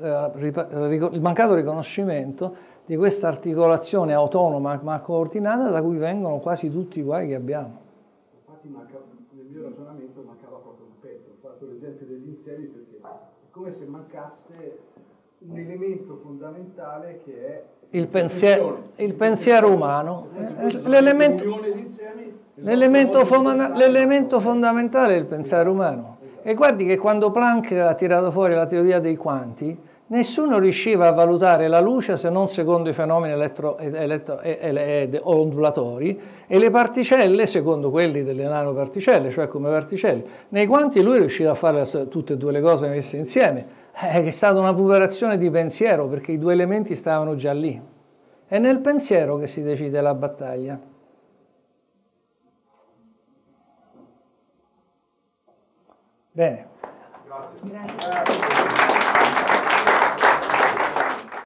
riconoscimento di questa articolazione autonoma ma coordinata da cui vengono quasi tutti i guai che abbiamo. Infatti nel mio ragionamento mancava proprio un pezzo, ho fatto l'esempio degli insiemi perché è come se mancasse un elemento fondamentale che è il pensiero umano. L'elemento fondamentale è il pensiero umano. E guardi che quando Planck ha tirato fuori la teoria dei quanti, nessuno riusciva a valutare la luce se non secondo i fenomeni ondulatori e le particelle secondo quelli delle nanoparticelle, cioè come particelle. Nei quanti lui riusciva a fare tutte e due le cose messe insieme. È stata una puberazione di pensiero perché i due elementi stavano già lì. È nel pensiero che si decide la battaglia. Bene. Grazie.